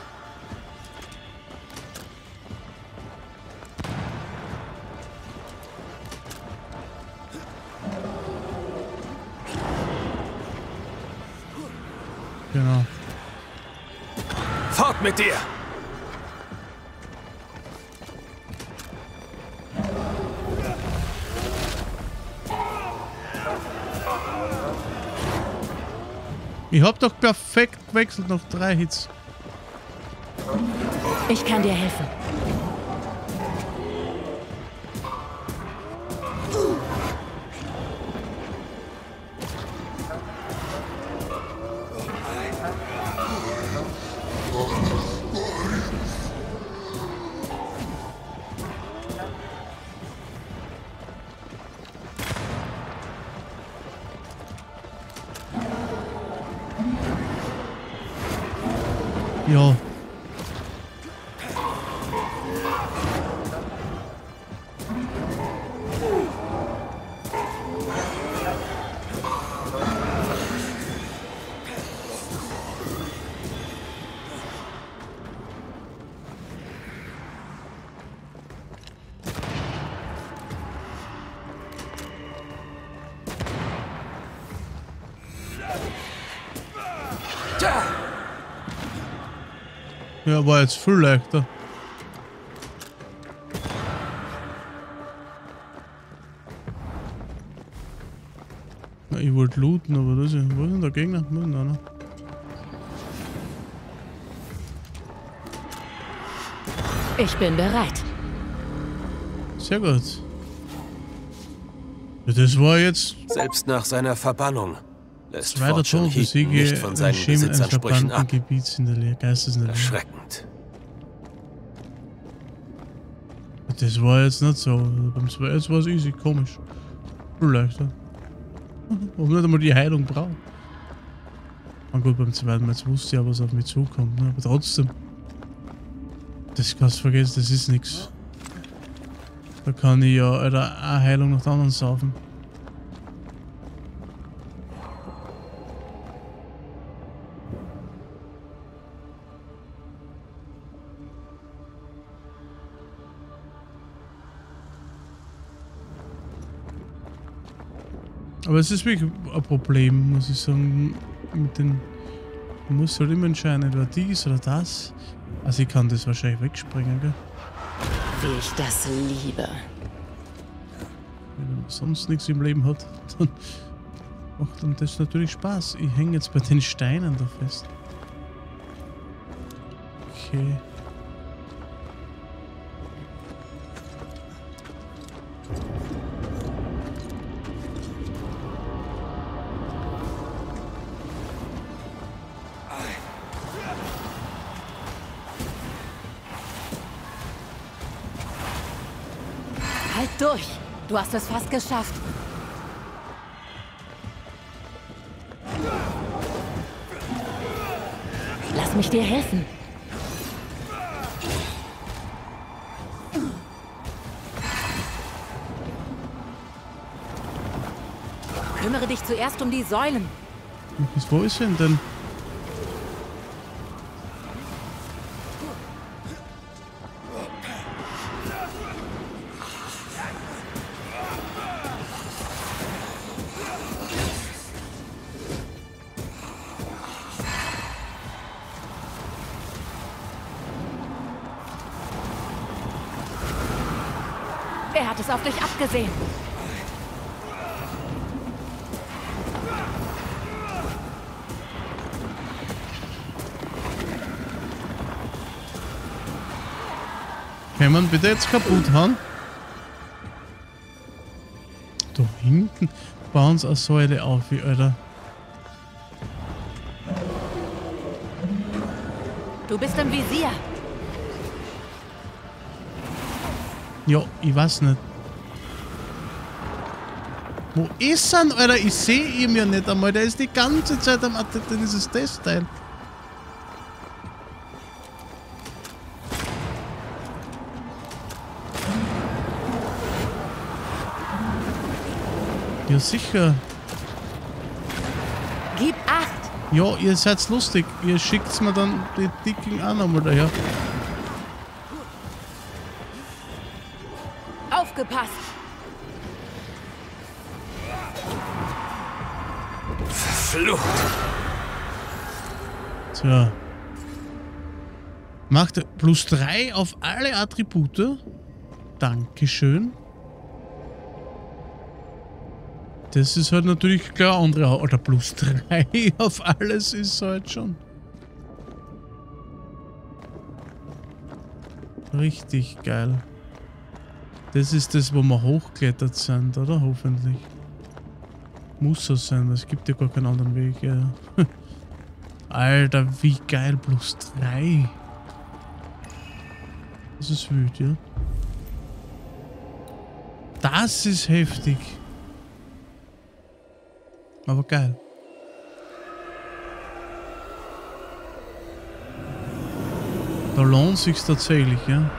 Genau. Fort mit dir! Ich hab doch perfekt gewechselt, noch drei Hits. Ich kann dir helfen. Ja. Ja, war jetzt viel leichter. Na, ich wollte looten, aber das ist... Wo ist denn der Gegner? Wo ist denn einer? Ich bin bereit. Sehr gut. Ja, das war jetzt... Selbst nach seiner Verbannung Lässt Zweiter Fortune Tod für Heaton Siege nicht von seinen Schemen eines Besitzansprüchen verbrannten ab. Gebiets in der Leer, Geistes in der Leer. Erschreckend. Das war jetzt nicht so. Beim zweiten jetzt war es easy, komisch. Viel leichter. Und nicht einmal die Heilung braucht. Na gut, beim zweiten Mal, jetzt wusste ich ja, was auf mich zukommt, ne? Aber trotzdem. Das kannst du vergessen, das ist nichts. Da kann ich ja Alter, eine Heilung nach der anderen saufen. Aber es ist wirklich ein Problem, muss ich sagen, mit den... Man muss halt immer entscheiden, entweder dies oder das. Also ich kann das wahrscheinlich wegspringen, gell? Wie ich das liebe. Wenn man sonst nichts im Leben hat, dann macht dann das natürlich Spaß. Ich hänge jetzt bei den Steinen da fest. Okay. Halt durch! Du hast es fast geschafft. Lass mich dir helfen. Kümmere dich zuerst um die Säulen. Wo ist denn denn? Er hat es auf dich abgesehen. Kann man bitte jetzt kaputt hauen? Da hinten bauen sie eine Säule auf, wie Alter. Du bist im Visier. Ja, ich weiß nicht. Wo ist er, Alter? Ich sehe ihn ja nicht einmal. Der ist die ganze Zeit am Attackieren, dieses Testteil. Ja, sicher. Gib acht. Ja, ihr seid lustig. Ihr schickt mir dann die Dicken auch nochmal daher. Aufgepasst. Verflucht. Tja. Macht plus drei auf alle Attribute. Dankeschön. Das ist halt natürlich klar andere. Oder plus drei auf alles ist halt schon. Richtig geil. Das ist das, wo wir hochklettert sind, oder? Hoffentlich. Muss so sein, weil es gibt ja gar keinen anderen Weg. Ja. Alter, wie geil. Plus drei. Das ist wild, ja. Das ist heftig. Aber geil. Da lohnt sich's tatsächlich, ja.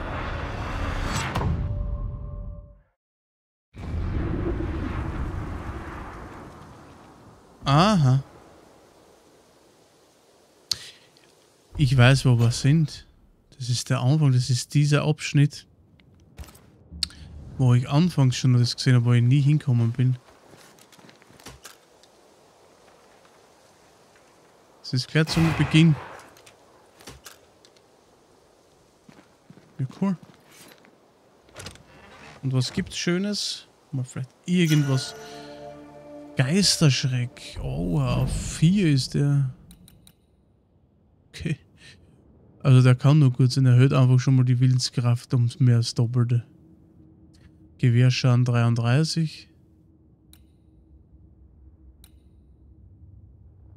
Aha. Ich weiß, wo wir sind. Das ist der Anfang, das ist dieser Abschnitt, wo ich anfangs schon das gesehen habe, wo ich nie hinkommen bin. Das ist gleich zum Beginn. Ja, cool. Und was gibt's Schönes? Mal vielleicht irgendwas. Geisterschreck. Oh, auf vier ist der. Okay. Also der kann nur gut sein. Er erhöht einfach schon mal die Willenskraft um mehr als Doppelte. Gewehrschaden dreiunddreißig.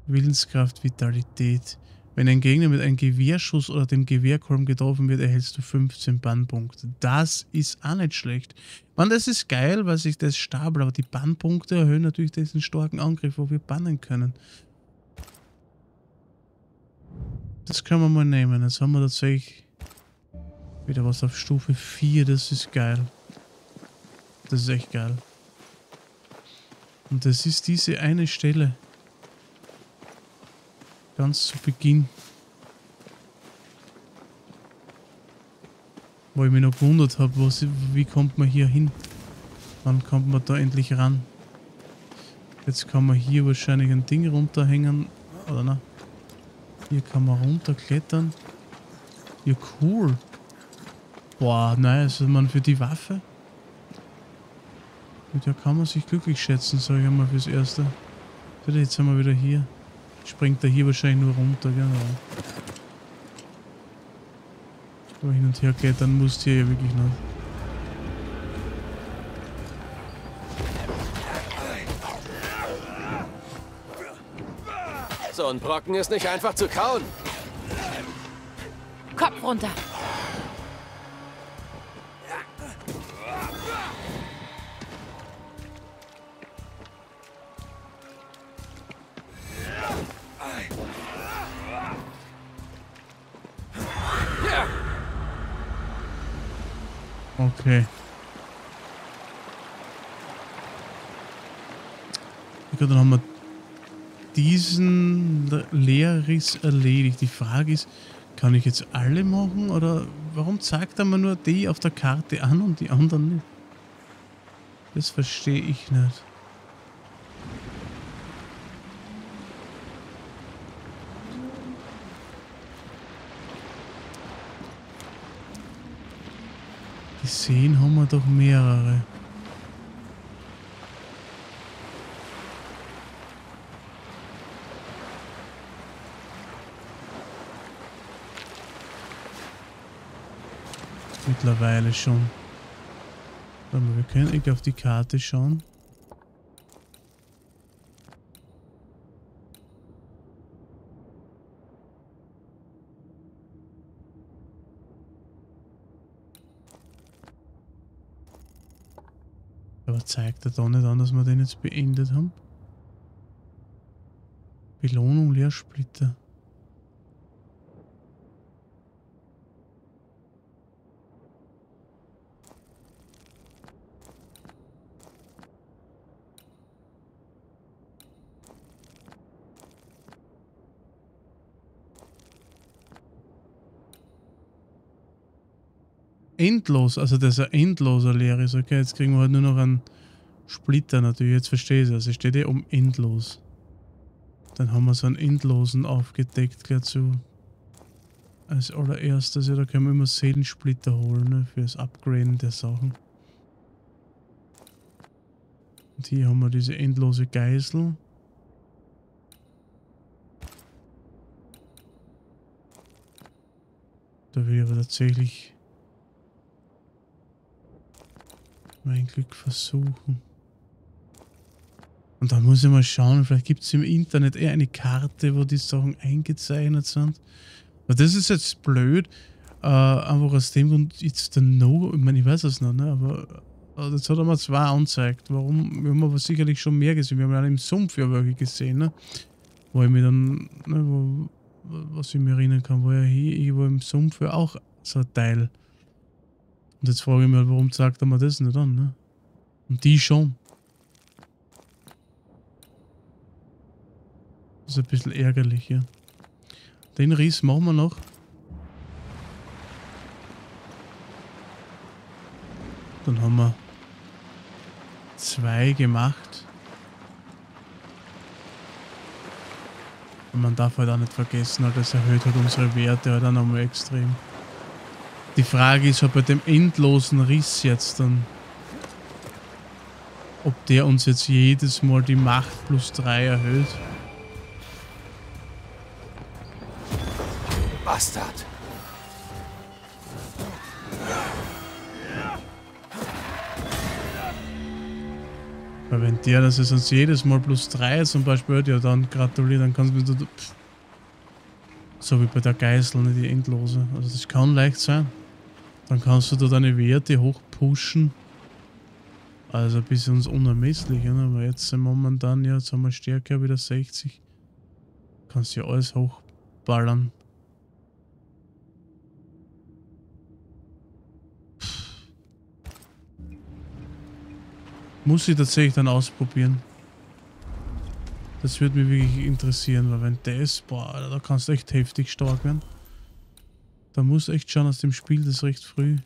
Willenskraft, Vitalität. Wenn ein Gegner mit einem Gewehrschuss oder dem Gewehrkolben getroffen wird, erhältst du fünfzehn Bannpunkte. Das ist auch nicht schlecht. Man, das ist geil, weil sich das stapelt, aber die Bannpunkte erhöhen natürlich diesen starken Angriff, wo wir bannen können. Das können wir mal nehmen. Jetzt haben wir tatsächlich wieder was auf Stufe vier. Das ist geil. Das ist echt geil. Und das ist diese eine Stelle. Ganz zu Beginn. Wo ich mich noch gewundert habe, wie kommt man hier hin? Wann kommt man da endlich ran? Jetzt kann man hier wahrscheinlich ein Ding runterhängen. Oder na? Hier kann man runterklettern. Ja, cool. Boah, nice. Also man für die Waffe. Mit der kann man sich glücklich schätzen, sage ich einmal fürs Erste. Jetzt sind wir wieder hier. Springt er hier wahrscheinlich nur runter, genau. Wo hin und her geht, dann musst du hier ja wirklich nicht. So ein Brocken ist nicht einfach zu kauen. Kopf runter. Okay. Okay, dann haben wir diesen Leerriss erledigt. Die Frage ist, kann ich jetzt alle machen oder warum zeigt er mir nur die auf der Karte an und die anderen nicht? Das verstehe ich nicht. Gesehen haben wir doch mehrere. Mittlerweile schon. Warte mal, wir können irgendwie auf die Karte schauen. Aber zeigt er da nicht an, dass wir den jetzt beendet haben? Belohnung Leersplitter. Endlos, also das ist ein endloser Leeres. Okay, jetzt kriegen wir halt nur noch einen Splitter natürlich. Jetzt verstehe ich es. Also steht eh um endlos. Dann haben wir so einen endlosen aufgedeckt gleich zu. Als allererstes, ja, da können wir immer Seelensplitter holen, ne, für das Upgraden der Sachen. Und hier haben wir diese endlose Geißel. Da will ich aber tatsächlich mein Glück versuchen. Und dann muss ich mal schauen, vielleicht gibt es im Internet eher eine Karte, wo die Sachen eingezeichnet sind. Aber das ist jetzt blöd. Äh, einfach aus dem Grund, jetzt der No, ich meine, ich weiß es noch, ne? Aber äh, jetzt hat er mir zwei angezeigt. Warum? Wir haben aber sicherlich schon mehr gesehen. Wir haben ja im Sumpf ja welche gesehen, ne? Wo ich mir dann, ne, wo, was ich mir erinnern kann, wo ja hier irgendwo im Sumpf ja auch so ein Teil. Und jetzt frage ich mich halt, warum zeigt er mir das nicht an, ne? Und die schon. Das ist ein bisschen ärgerlich, ja. Den Riss machen wir noch. Dann haben wir zwei gemacht. Und man darf halt auch nicht vergessen, das erhöht halt unsere Werte halt auch nochmal extrem. Die Frage ist, ob bei dem endlosen Riss jetzt dann, ob der uns jetzt jedes Mal die Macht plus drei erhöht. Bastard. Weil wenn der das ist sonst jedes Mal plus drei zum Beispiel hat, ja dann gratuliert, dann kannst du mit so wie bei der Geißel, ne, die endlose. Also das kann leicht sein. Dann kannst du da deine Werte hochpushen. Also bis uns unermesslich, ne? Aber jetzt sind momentan, ja, jetzt haben wir Stärke wieder sechzig. Kannst ja alles hochballern. Muss ich tatsächlich dann ausprobieren. Das würde mich wirklich interessieren, weil wenn das, boah, da kannst du echt heftig stark werden. Da musst du echt schauen, aus dem Spiel das recht früh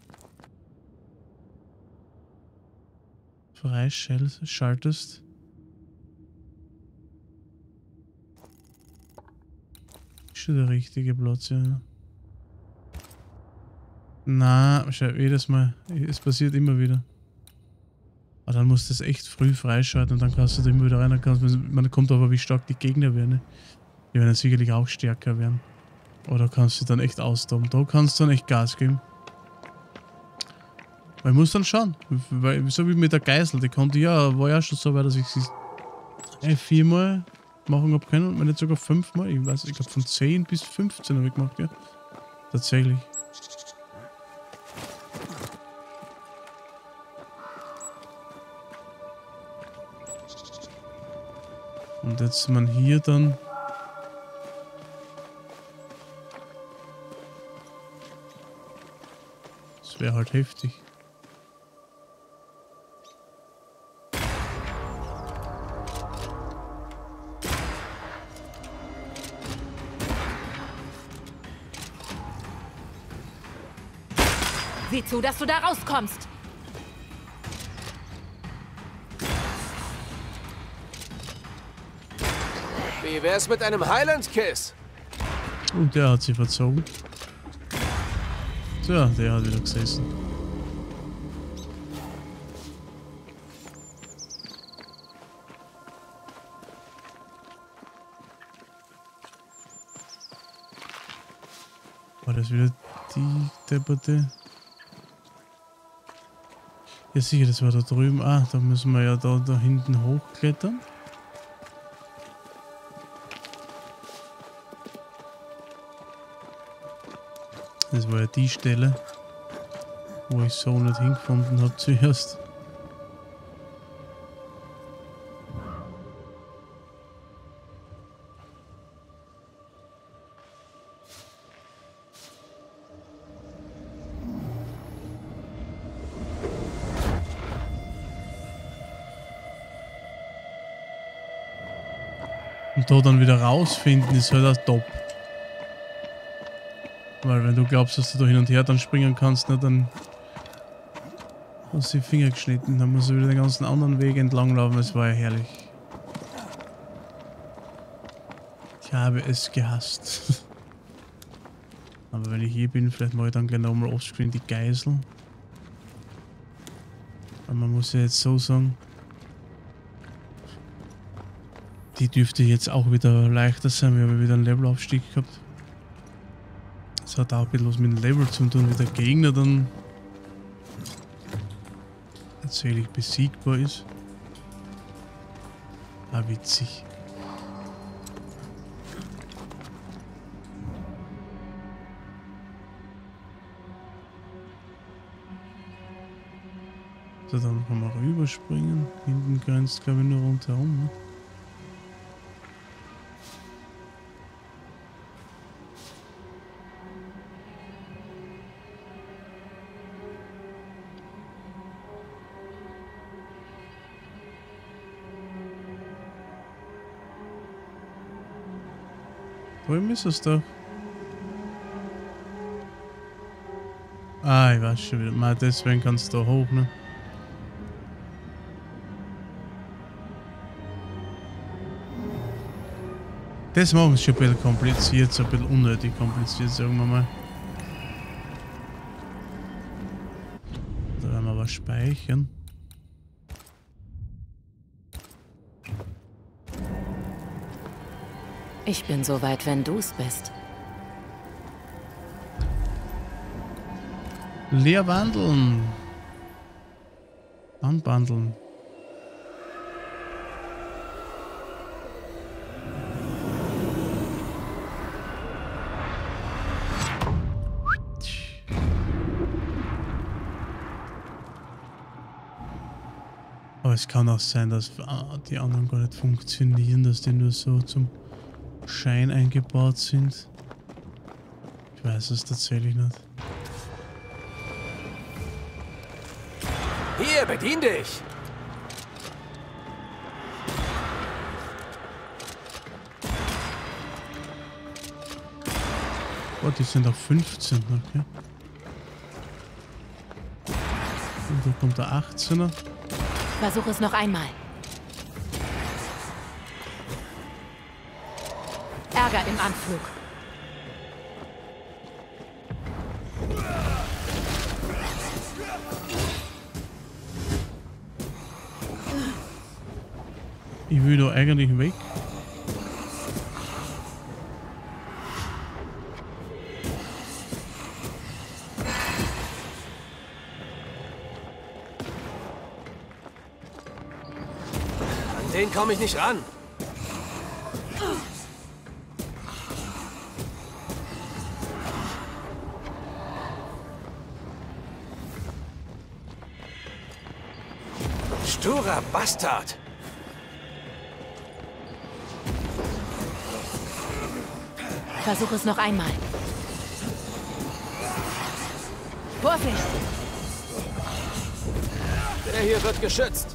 freischaltest. Ist schon der richtige Platz, ja. Na, schau, jedes Mal, es passiert immer wieder. Aber dann musst du das echt früh freischalten und dann kannst du da immer wieder rein. Dann kannst, man kommt aber, wie stark die Gegner werden. Ne? Die werden sicherlich auch stärker werden. Oder kannst du dann echt austoben. Da kannst du dann echt Gas geben. Weil ich muss dann schauen. Weil, so wie mit der Geißel, die konnte ja, war ja schon so weit, dass ich sie drei, viermal machen habe können. Und wenn nicht sogar fünfmal. Ich weiß, ich glaube von zehn bis fünfzehn habe ich gemacht, ja. Tatsächlich. Und jetzt man hier dann das wäre halt heftig. Sieh zu, dass du da rauskommst. Wie wär's mit einem Highland Kiss? Und der hat sie verzogen. Tja, der hat wieder gesessen. War das wieder die Debatte? Ja sicher, das war da drüben. Ah, da müssen wir ja da, da hinten hochklettern. Das war ja die Stelle, wo ich so nicht hingefunden habe zuerst. Und da dann wieder rausfinden ist halt auch top. Weil wenn du glaubst, dass du da hin und her dann springen kannst, ne, dann hast du die Finger geschnitten. Dann musst du wieder den ganzen anderen Weg entlang laufen. Es war ja herrlich. Ich habe es gehasst. Aber wenn ich hier bin, vielleicht mache ich dann gleich nochmal offscreen die Geißel. Aber man muss ja jetzt so sagen, die dürfte jetzt auch wieder leichter sein. Wir haben wieder einen Levelaufstieg gehabt. Das hat auch ein bisschen was mit dem Level zu tun, wie der Gegner dann tatsächlich besiegbar ist. Ah, witzig. So, dann kann man rüberspringen. Hinten grenzt, glaube ich, nur rundherum. Ne? Wo ist es da? Ah, ich weiß schon wieder. Mal deswegen kannst du da hoch, ne? Das machen wir schon ein bisschen kompliziert, so ein bisschen unnötig kompliziert, sagen wir mal. Da werden wir was speichern. Ich bin so weit, wenn du es bist. Leer wandeln. Anbandeln. Aber es kann auch sein, dass die anderen gar nicht funktionieren, dass die nur so zum Schein eingebaut sind. Ich weiß es tatsächlich nicht. Hier, bedien dich! Oh, die sind auf fünfzehn, okay. Und da kommt der achtzehner. Versuch es noch einmal. Ärger im Anflug. Ich will da eigentlich weg. An den komme ich nicht ran. Sturer Bastard! Versuch es noch einmal. Vorsicht! Der hier wird geschützt.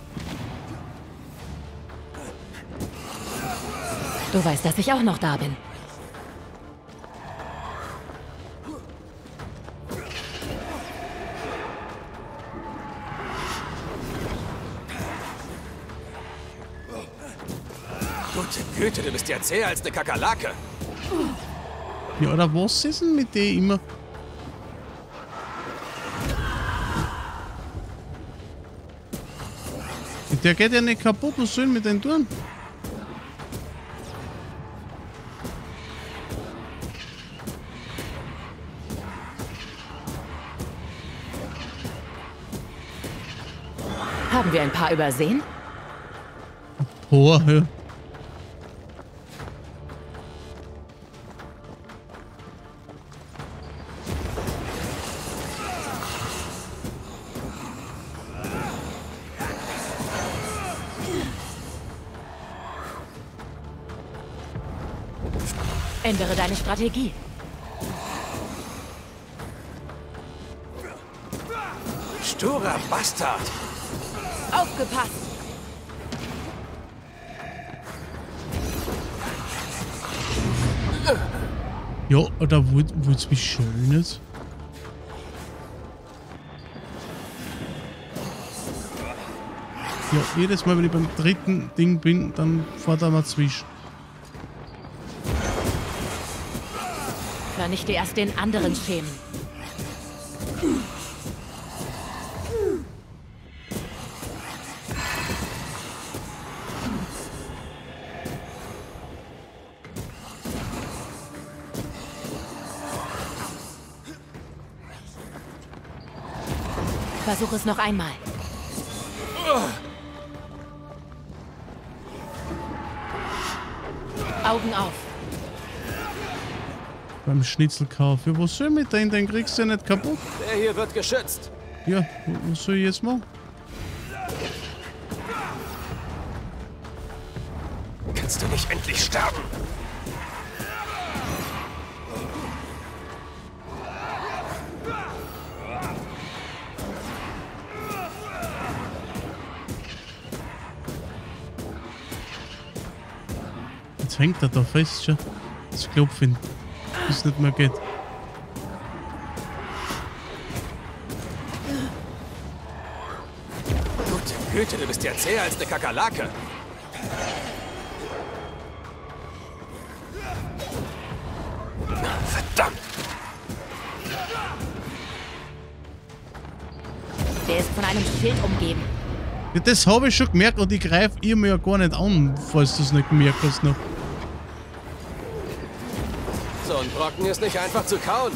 Du weißt, dass ich auch noch da bin. Gute Güte, du bist ja zäher als eine Kakerlake. Ja, oder was ist denn mit denen immer? Der geht ja nicht kaputt, was soll ich mit denen tun? Haben wir ein paar übersehen? Oh, ja. Ändere deine Strategie. Sturer Bastard! Aufgepasst! Ja, oder wollt's mich Schönes? Ja, jedes Mal, wenn ich beim dritten Ding bin, dann fährt er mal zwischen. Vernichte erst den anderen Schemen. Versuch es noch einmal. Augen auf. Beim Schnitzelkauf. Ja, was soll ich mit denen? Den kriegst du ja nicht kaputt. Der hier wird geschützt. Ja, was soll ich jetzt machen? Kannst du nicht endlich sterben? Jetzt hängt er da fest schon. Das Klopfen, bis es nicht mehr geht. Gute Güte, du bist ja zäher als eine Kakerlake. Verdammt! Der ist von einem Schild umgeben. Ja, das habe ich schon gemerkt und ich greife ihr mir ja gar nicht an, falls du es nicht gemerkt hast noch. So ein Brocken ist nicht einfach zu kauen.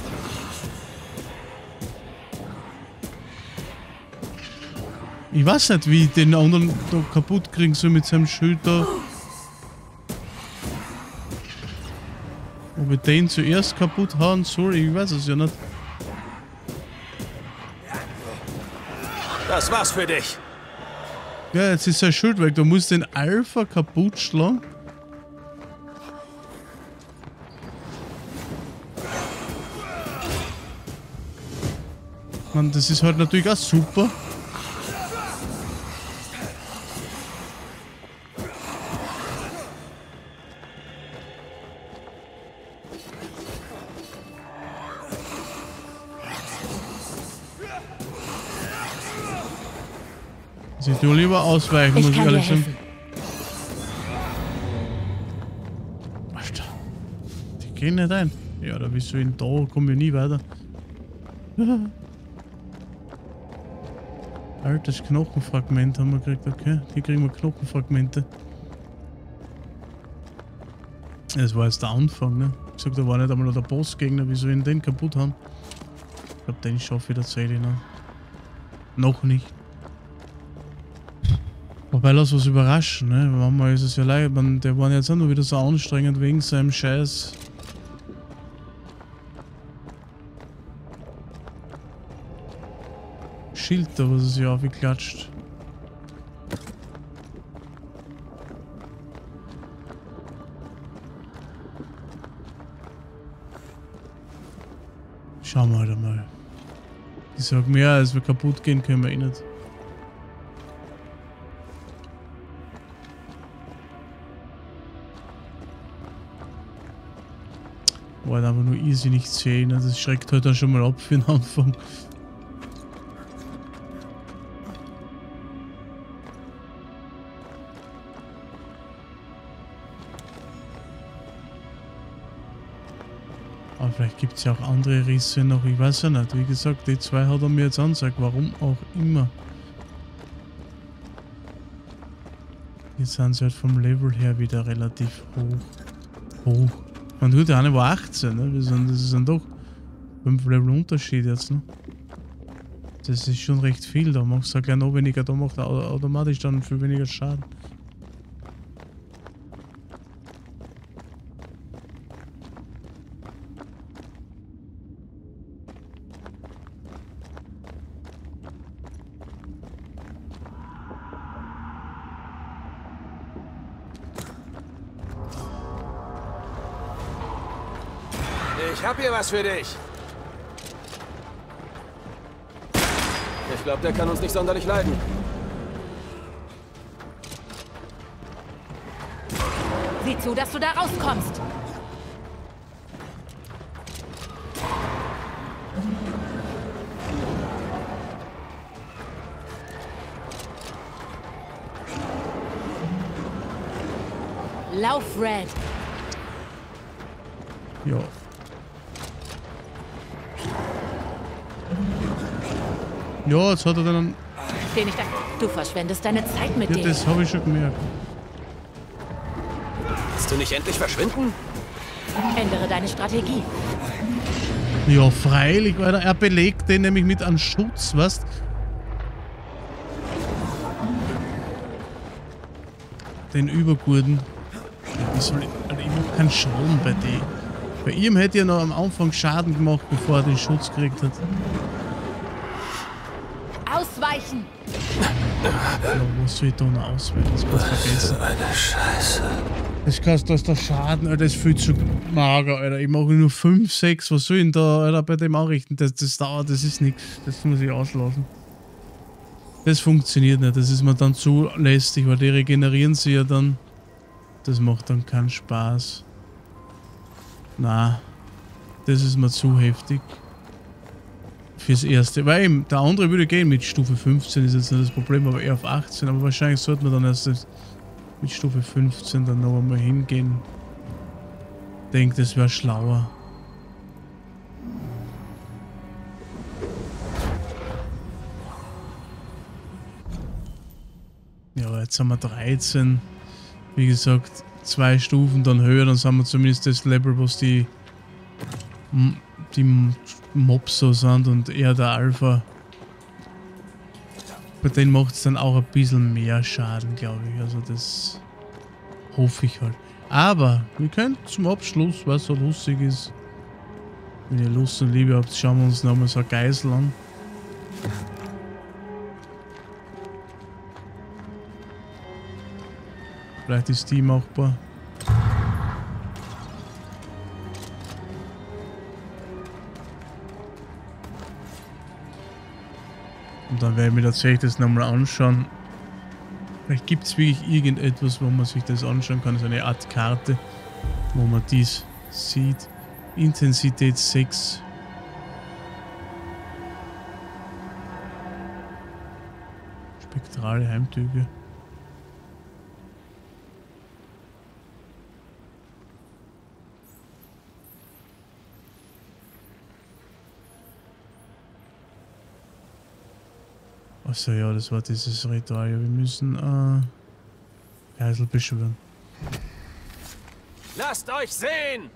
Ich weiß nicht, wie ich den anderen da kaputt kriegen soll mit seinem Schild da. Ob ich den zuerst kaputt hauen soll, ich weiß es ja nicht. Das war's für dich. Ja, jetzt ist sein Schild weg. Du musst den Alpha kaputt schlagen. Mann, das ist halt natürlich auch super. Sie tun lieber ausweichen, Ich muss ich kann dir ehrlich sagen. helfen. Alter, die gehen nicht ein. Ja, da bist du in da, kommen wir nie weiter. Altes Knochenfragment haben wir gekriegt, okay. Hier kriegen wir Knochenfragmente. Das war jetzt der Anfang, ne? Ich sag, da war nicht einmal noch der Bossgegner, wieso wir den kaputt haben. Ich glaube, den schaffe ich tatsächlich noch. Noch nicht. Wobei, lass was überraschen, ne? Manchmal ist es ja leid, man, der war jetzt auch nur wieder so anstrengend wegen seinem Scheiß. Schild da, was er sich aufgeklatscht. Schauen wir halt einmal. Ich sag, mehr als wir kaputt gehen können wir eh nicht. War halt einfach nur easy nicht sehen, also das schreckt halt auch schon mal ab für den Anfang. Aber vielleicht gibt es ja auch andere Risse noch, ich weiß ja nicht. Wie gesagt, die zwei hat er mir jetzt angezeigt, warum auch immer. Jetzt sind sie halt vom Level her wieder relativ hoch. Hoch. Man tut ja eine war achtzehn, ne? Wir sind, das ist dann doch fünf Level Unterschied jetzt, ne? Das ist schon recht viel, da machst du ja gleich noch weniger, da macht er automatisch dann viel weniger Schaden. Ich hab hier was für dich. Ich glaube, der kann uns nicht sonderlich leiden. Sieh zu, dass du da rauskommst. Lauf, Red. Ja. Ja, jetzt hat er dann... Steh nicht da. Du verschwendest deine Zeit mit Ja, dem. das habe ich schon gemerkt. Willst du nicht endlich verschwinden? Ändere deine Strategie. Ja, freilich, Alter. Er belegt den nämlich mit einem Schutz, weißt den Übergurten. Ja, wie soll ich, Alter, ich mach keinen Schaden bei dem. Bei ihm hätte er noch am Anfang Schaden gemacht, bevor er den Schutz gekriegt hat. Ausweichen! Ja, was soll ich da noch auswählen? Das kannst du vergessen. Eine Scheiße. Das kannst du, das ist der Schaden, Alter, das ist viel zu mager, Alter. Ich mache nur fünf, sechs, was soll ich denn da, Alter, bei dem anrichten? Das, das dauert, das ist nichts. Das muss ich auslassen. Das funktioniert nicht, das ist mir dann zu lästig, weil die regenerieren sie ja dann. Das macht dann keinen Spaß. Na, das ist mir zu heftig. Fürs Erste. Weil eben, der andere würde gehen mit Stufe fünfzehn, ist jetzt nicht das Problem, aber eher auf achtzehn. Aber wahrscheinlich sollte man dann erst mit Stufe fünfzehn dann noch einmal hingehen. Ich denke, das wäre schlauer. Ja, jetzt haben wir dreizehn. Wie gesagt, zwei Stufen dann höher, dann sind wir zumindest das Level, was die, die Mobs so sind und eher der Alpha. Bei denen macht es dann auch ein bisschen mehr Schaden, glaube ich. Also das hoffe ich halt. Aber wir können zum Abschluss, was so lustig ist, wenn ihr Lust und Liebe habt, schauen wir uns nochmal so eine Geisel an. Vielleicht ist die machbar. Und dann werde ich mir tatsächlich das nochmal anschauen. Vielleicht gibt es wirklich irgendetwas, wo man sich das anschauen kann. So eine Art Karte, wo man dies sieht. Intensität sechs. Spektrale Heimtücke. Achso, ja, das war dieses Ritual. Wir müssen äh, Geisel beschwören. Lasst euch sehen!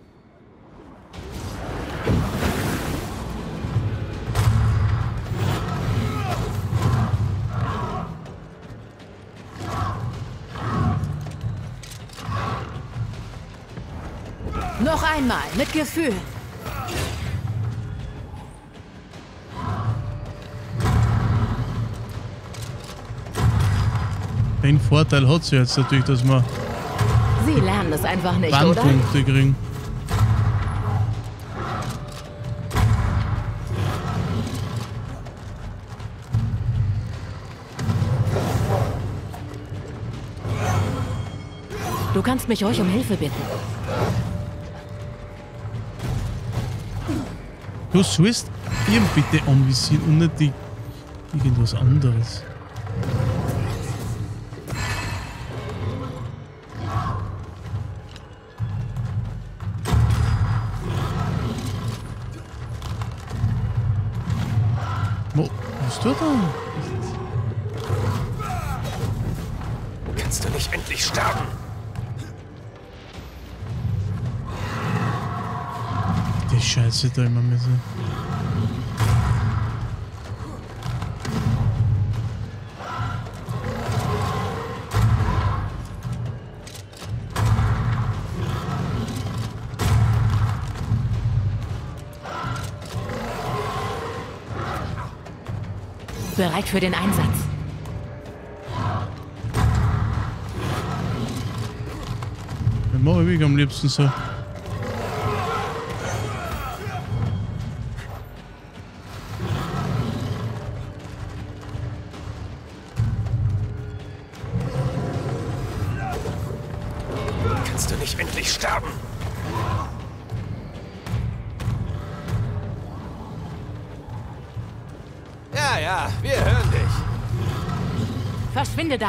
Noch einmal, mit Gefühl. Den Vorteil hat sie jetzt natürlich, dass wir Sie lernen es einfach nicht, oder? Bandpunkte kriegen. Du kannst mich ruhig um Hilfe bitten. Du sollst ihn bitte anvisieren und nicht die irgendwas anderes. Wo bist du da? Kannst du nicht endlich sterben? Die Scheiße da immer mit so. Bereit für den Einsatz. Dann mache ich am liebsten so. Kannst du nicht endlich sterben? Ja, ja, wir hören dich. Verschwinde da.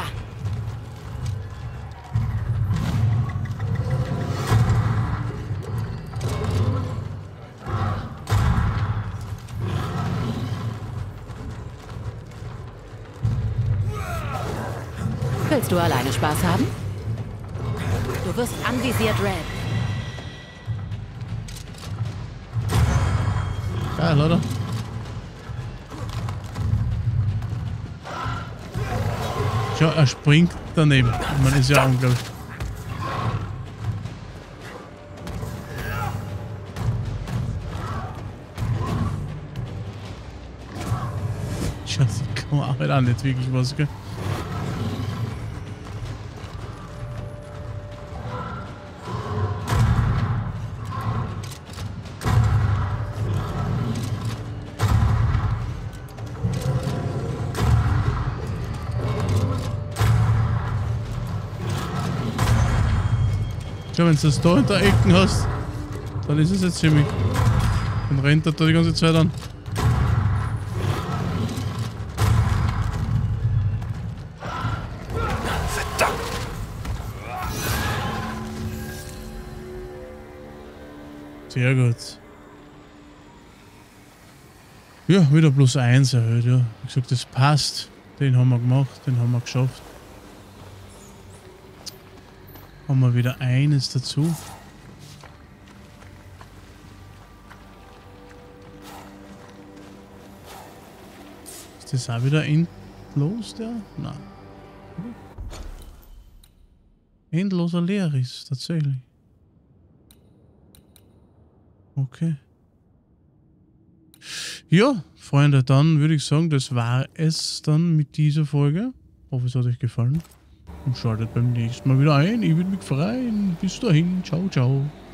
Willst du alleine Spaß haben? Du wirst anvisiert, Red. Geil, oder? Schau, er springt daneben. Man ist ja unglaublich. Scheiße, ich kann auch halt auch nicht wirklich was, gell? Ja, wenn du das da in der Ecken hast, dann ist es jetzt ziemlich. Dann rennt er da die ganze Zeit an. Verdammt! Sehr gut. Ja, wieder plus eins erhöht, ja. Wie gesagt, das passt. Den haben wir gemacht, den haben wir geschafft. Haben wir wieder eines dazu. Ist das auch wieder endlos, der? Nein. Endloser Leeris, tatsächlich. Okay. Ja, Freunde, dann würde ich sagen, das war es dann mit dieser Folge. Ich hoffe, es hat euch gefallen. und schaltet beim nächsten Mal wieder ein. Ich würde mich freuen. Bis dahin. Ciao, ciao.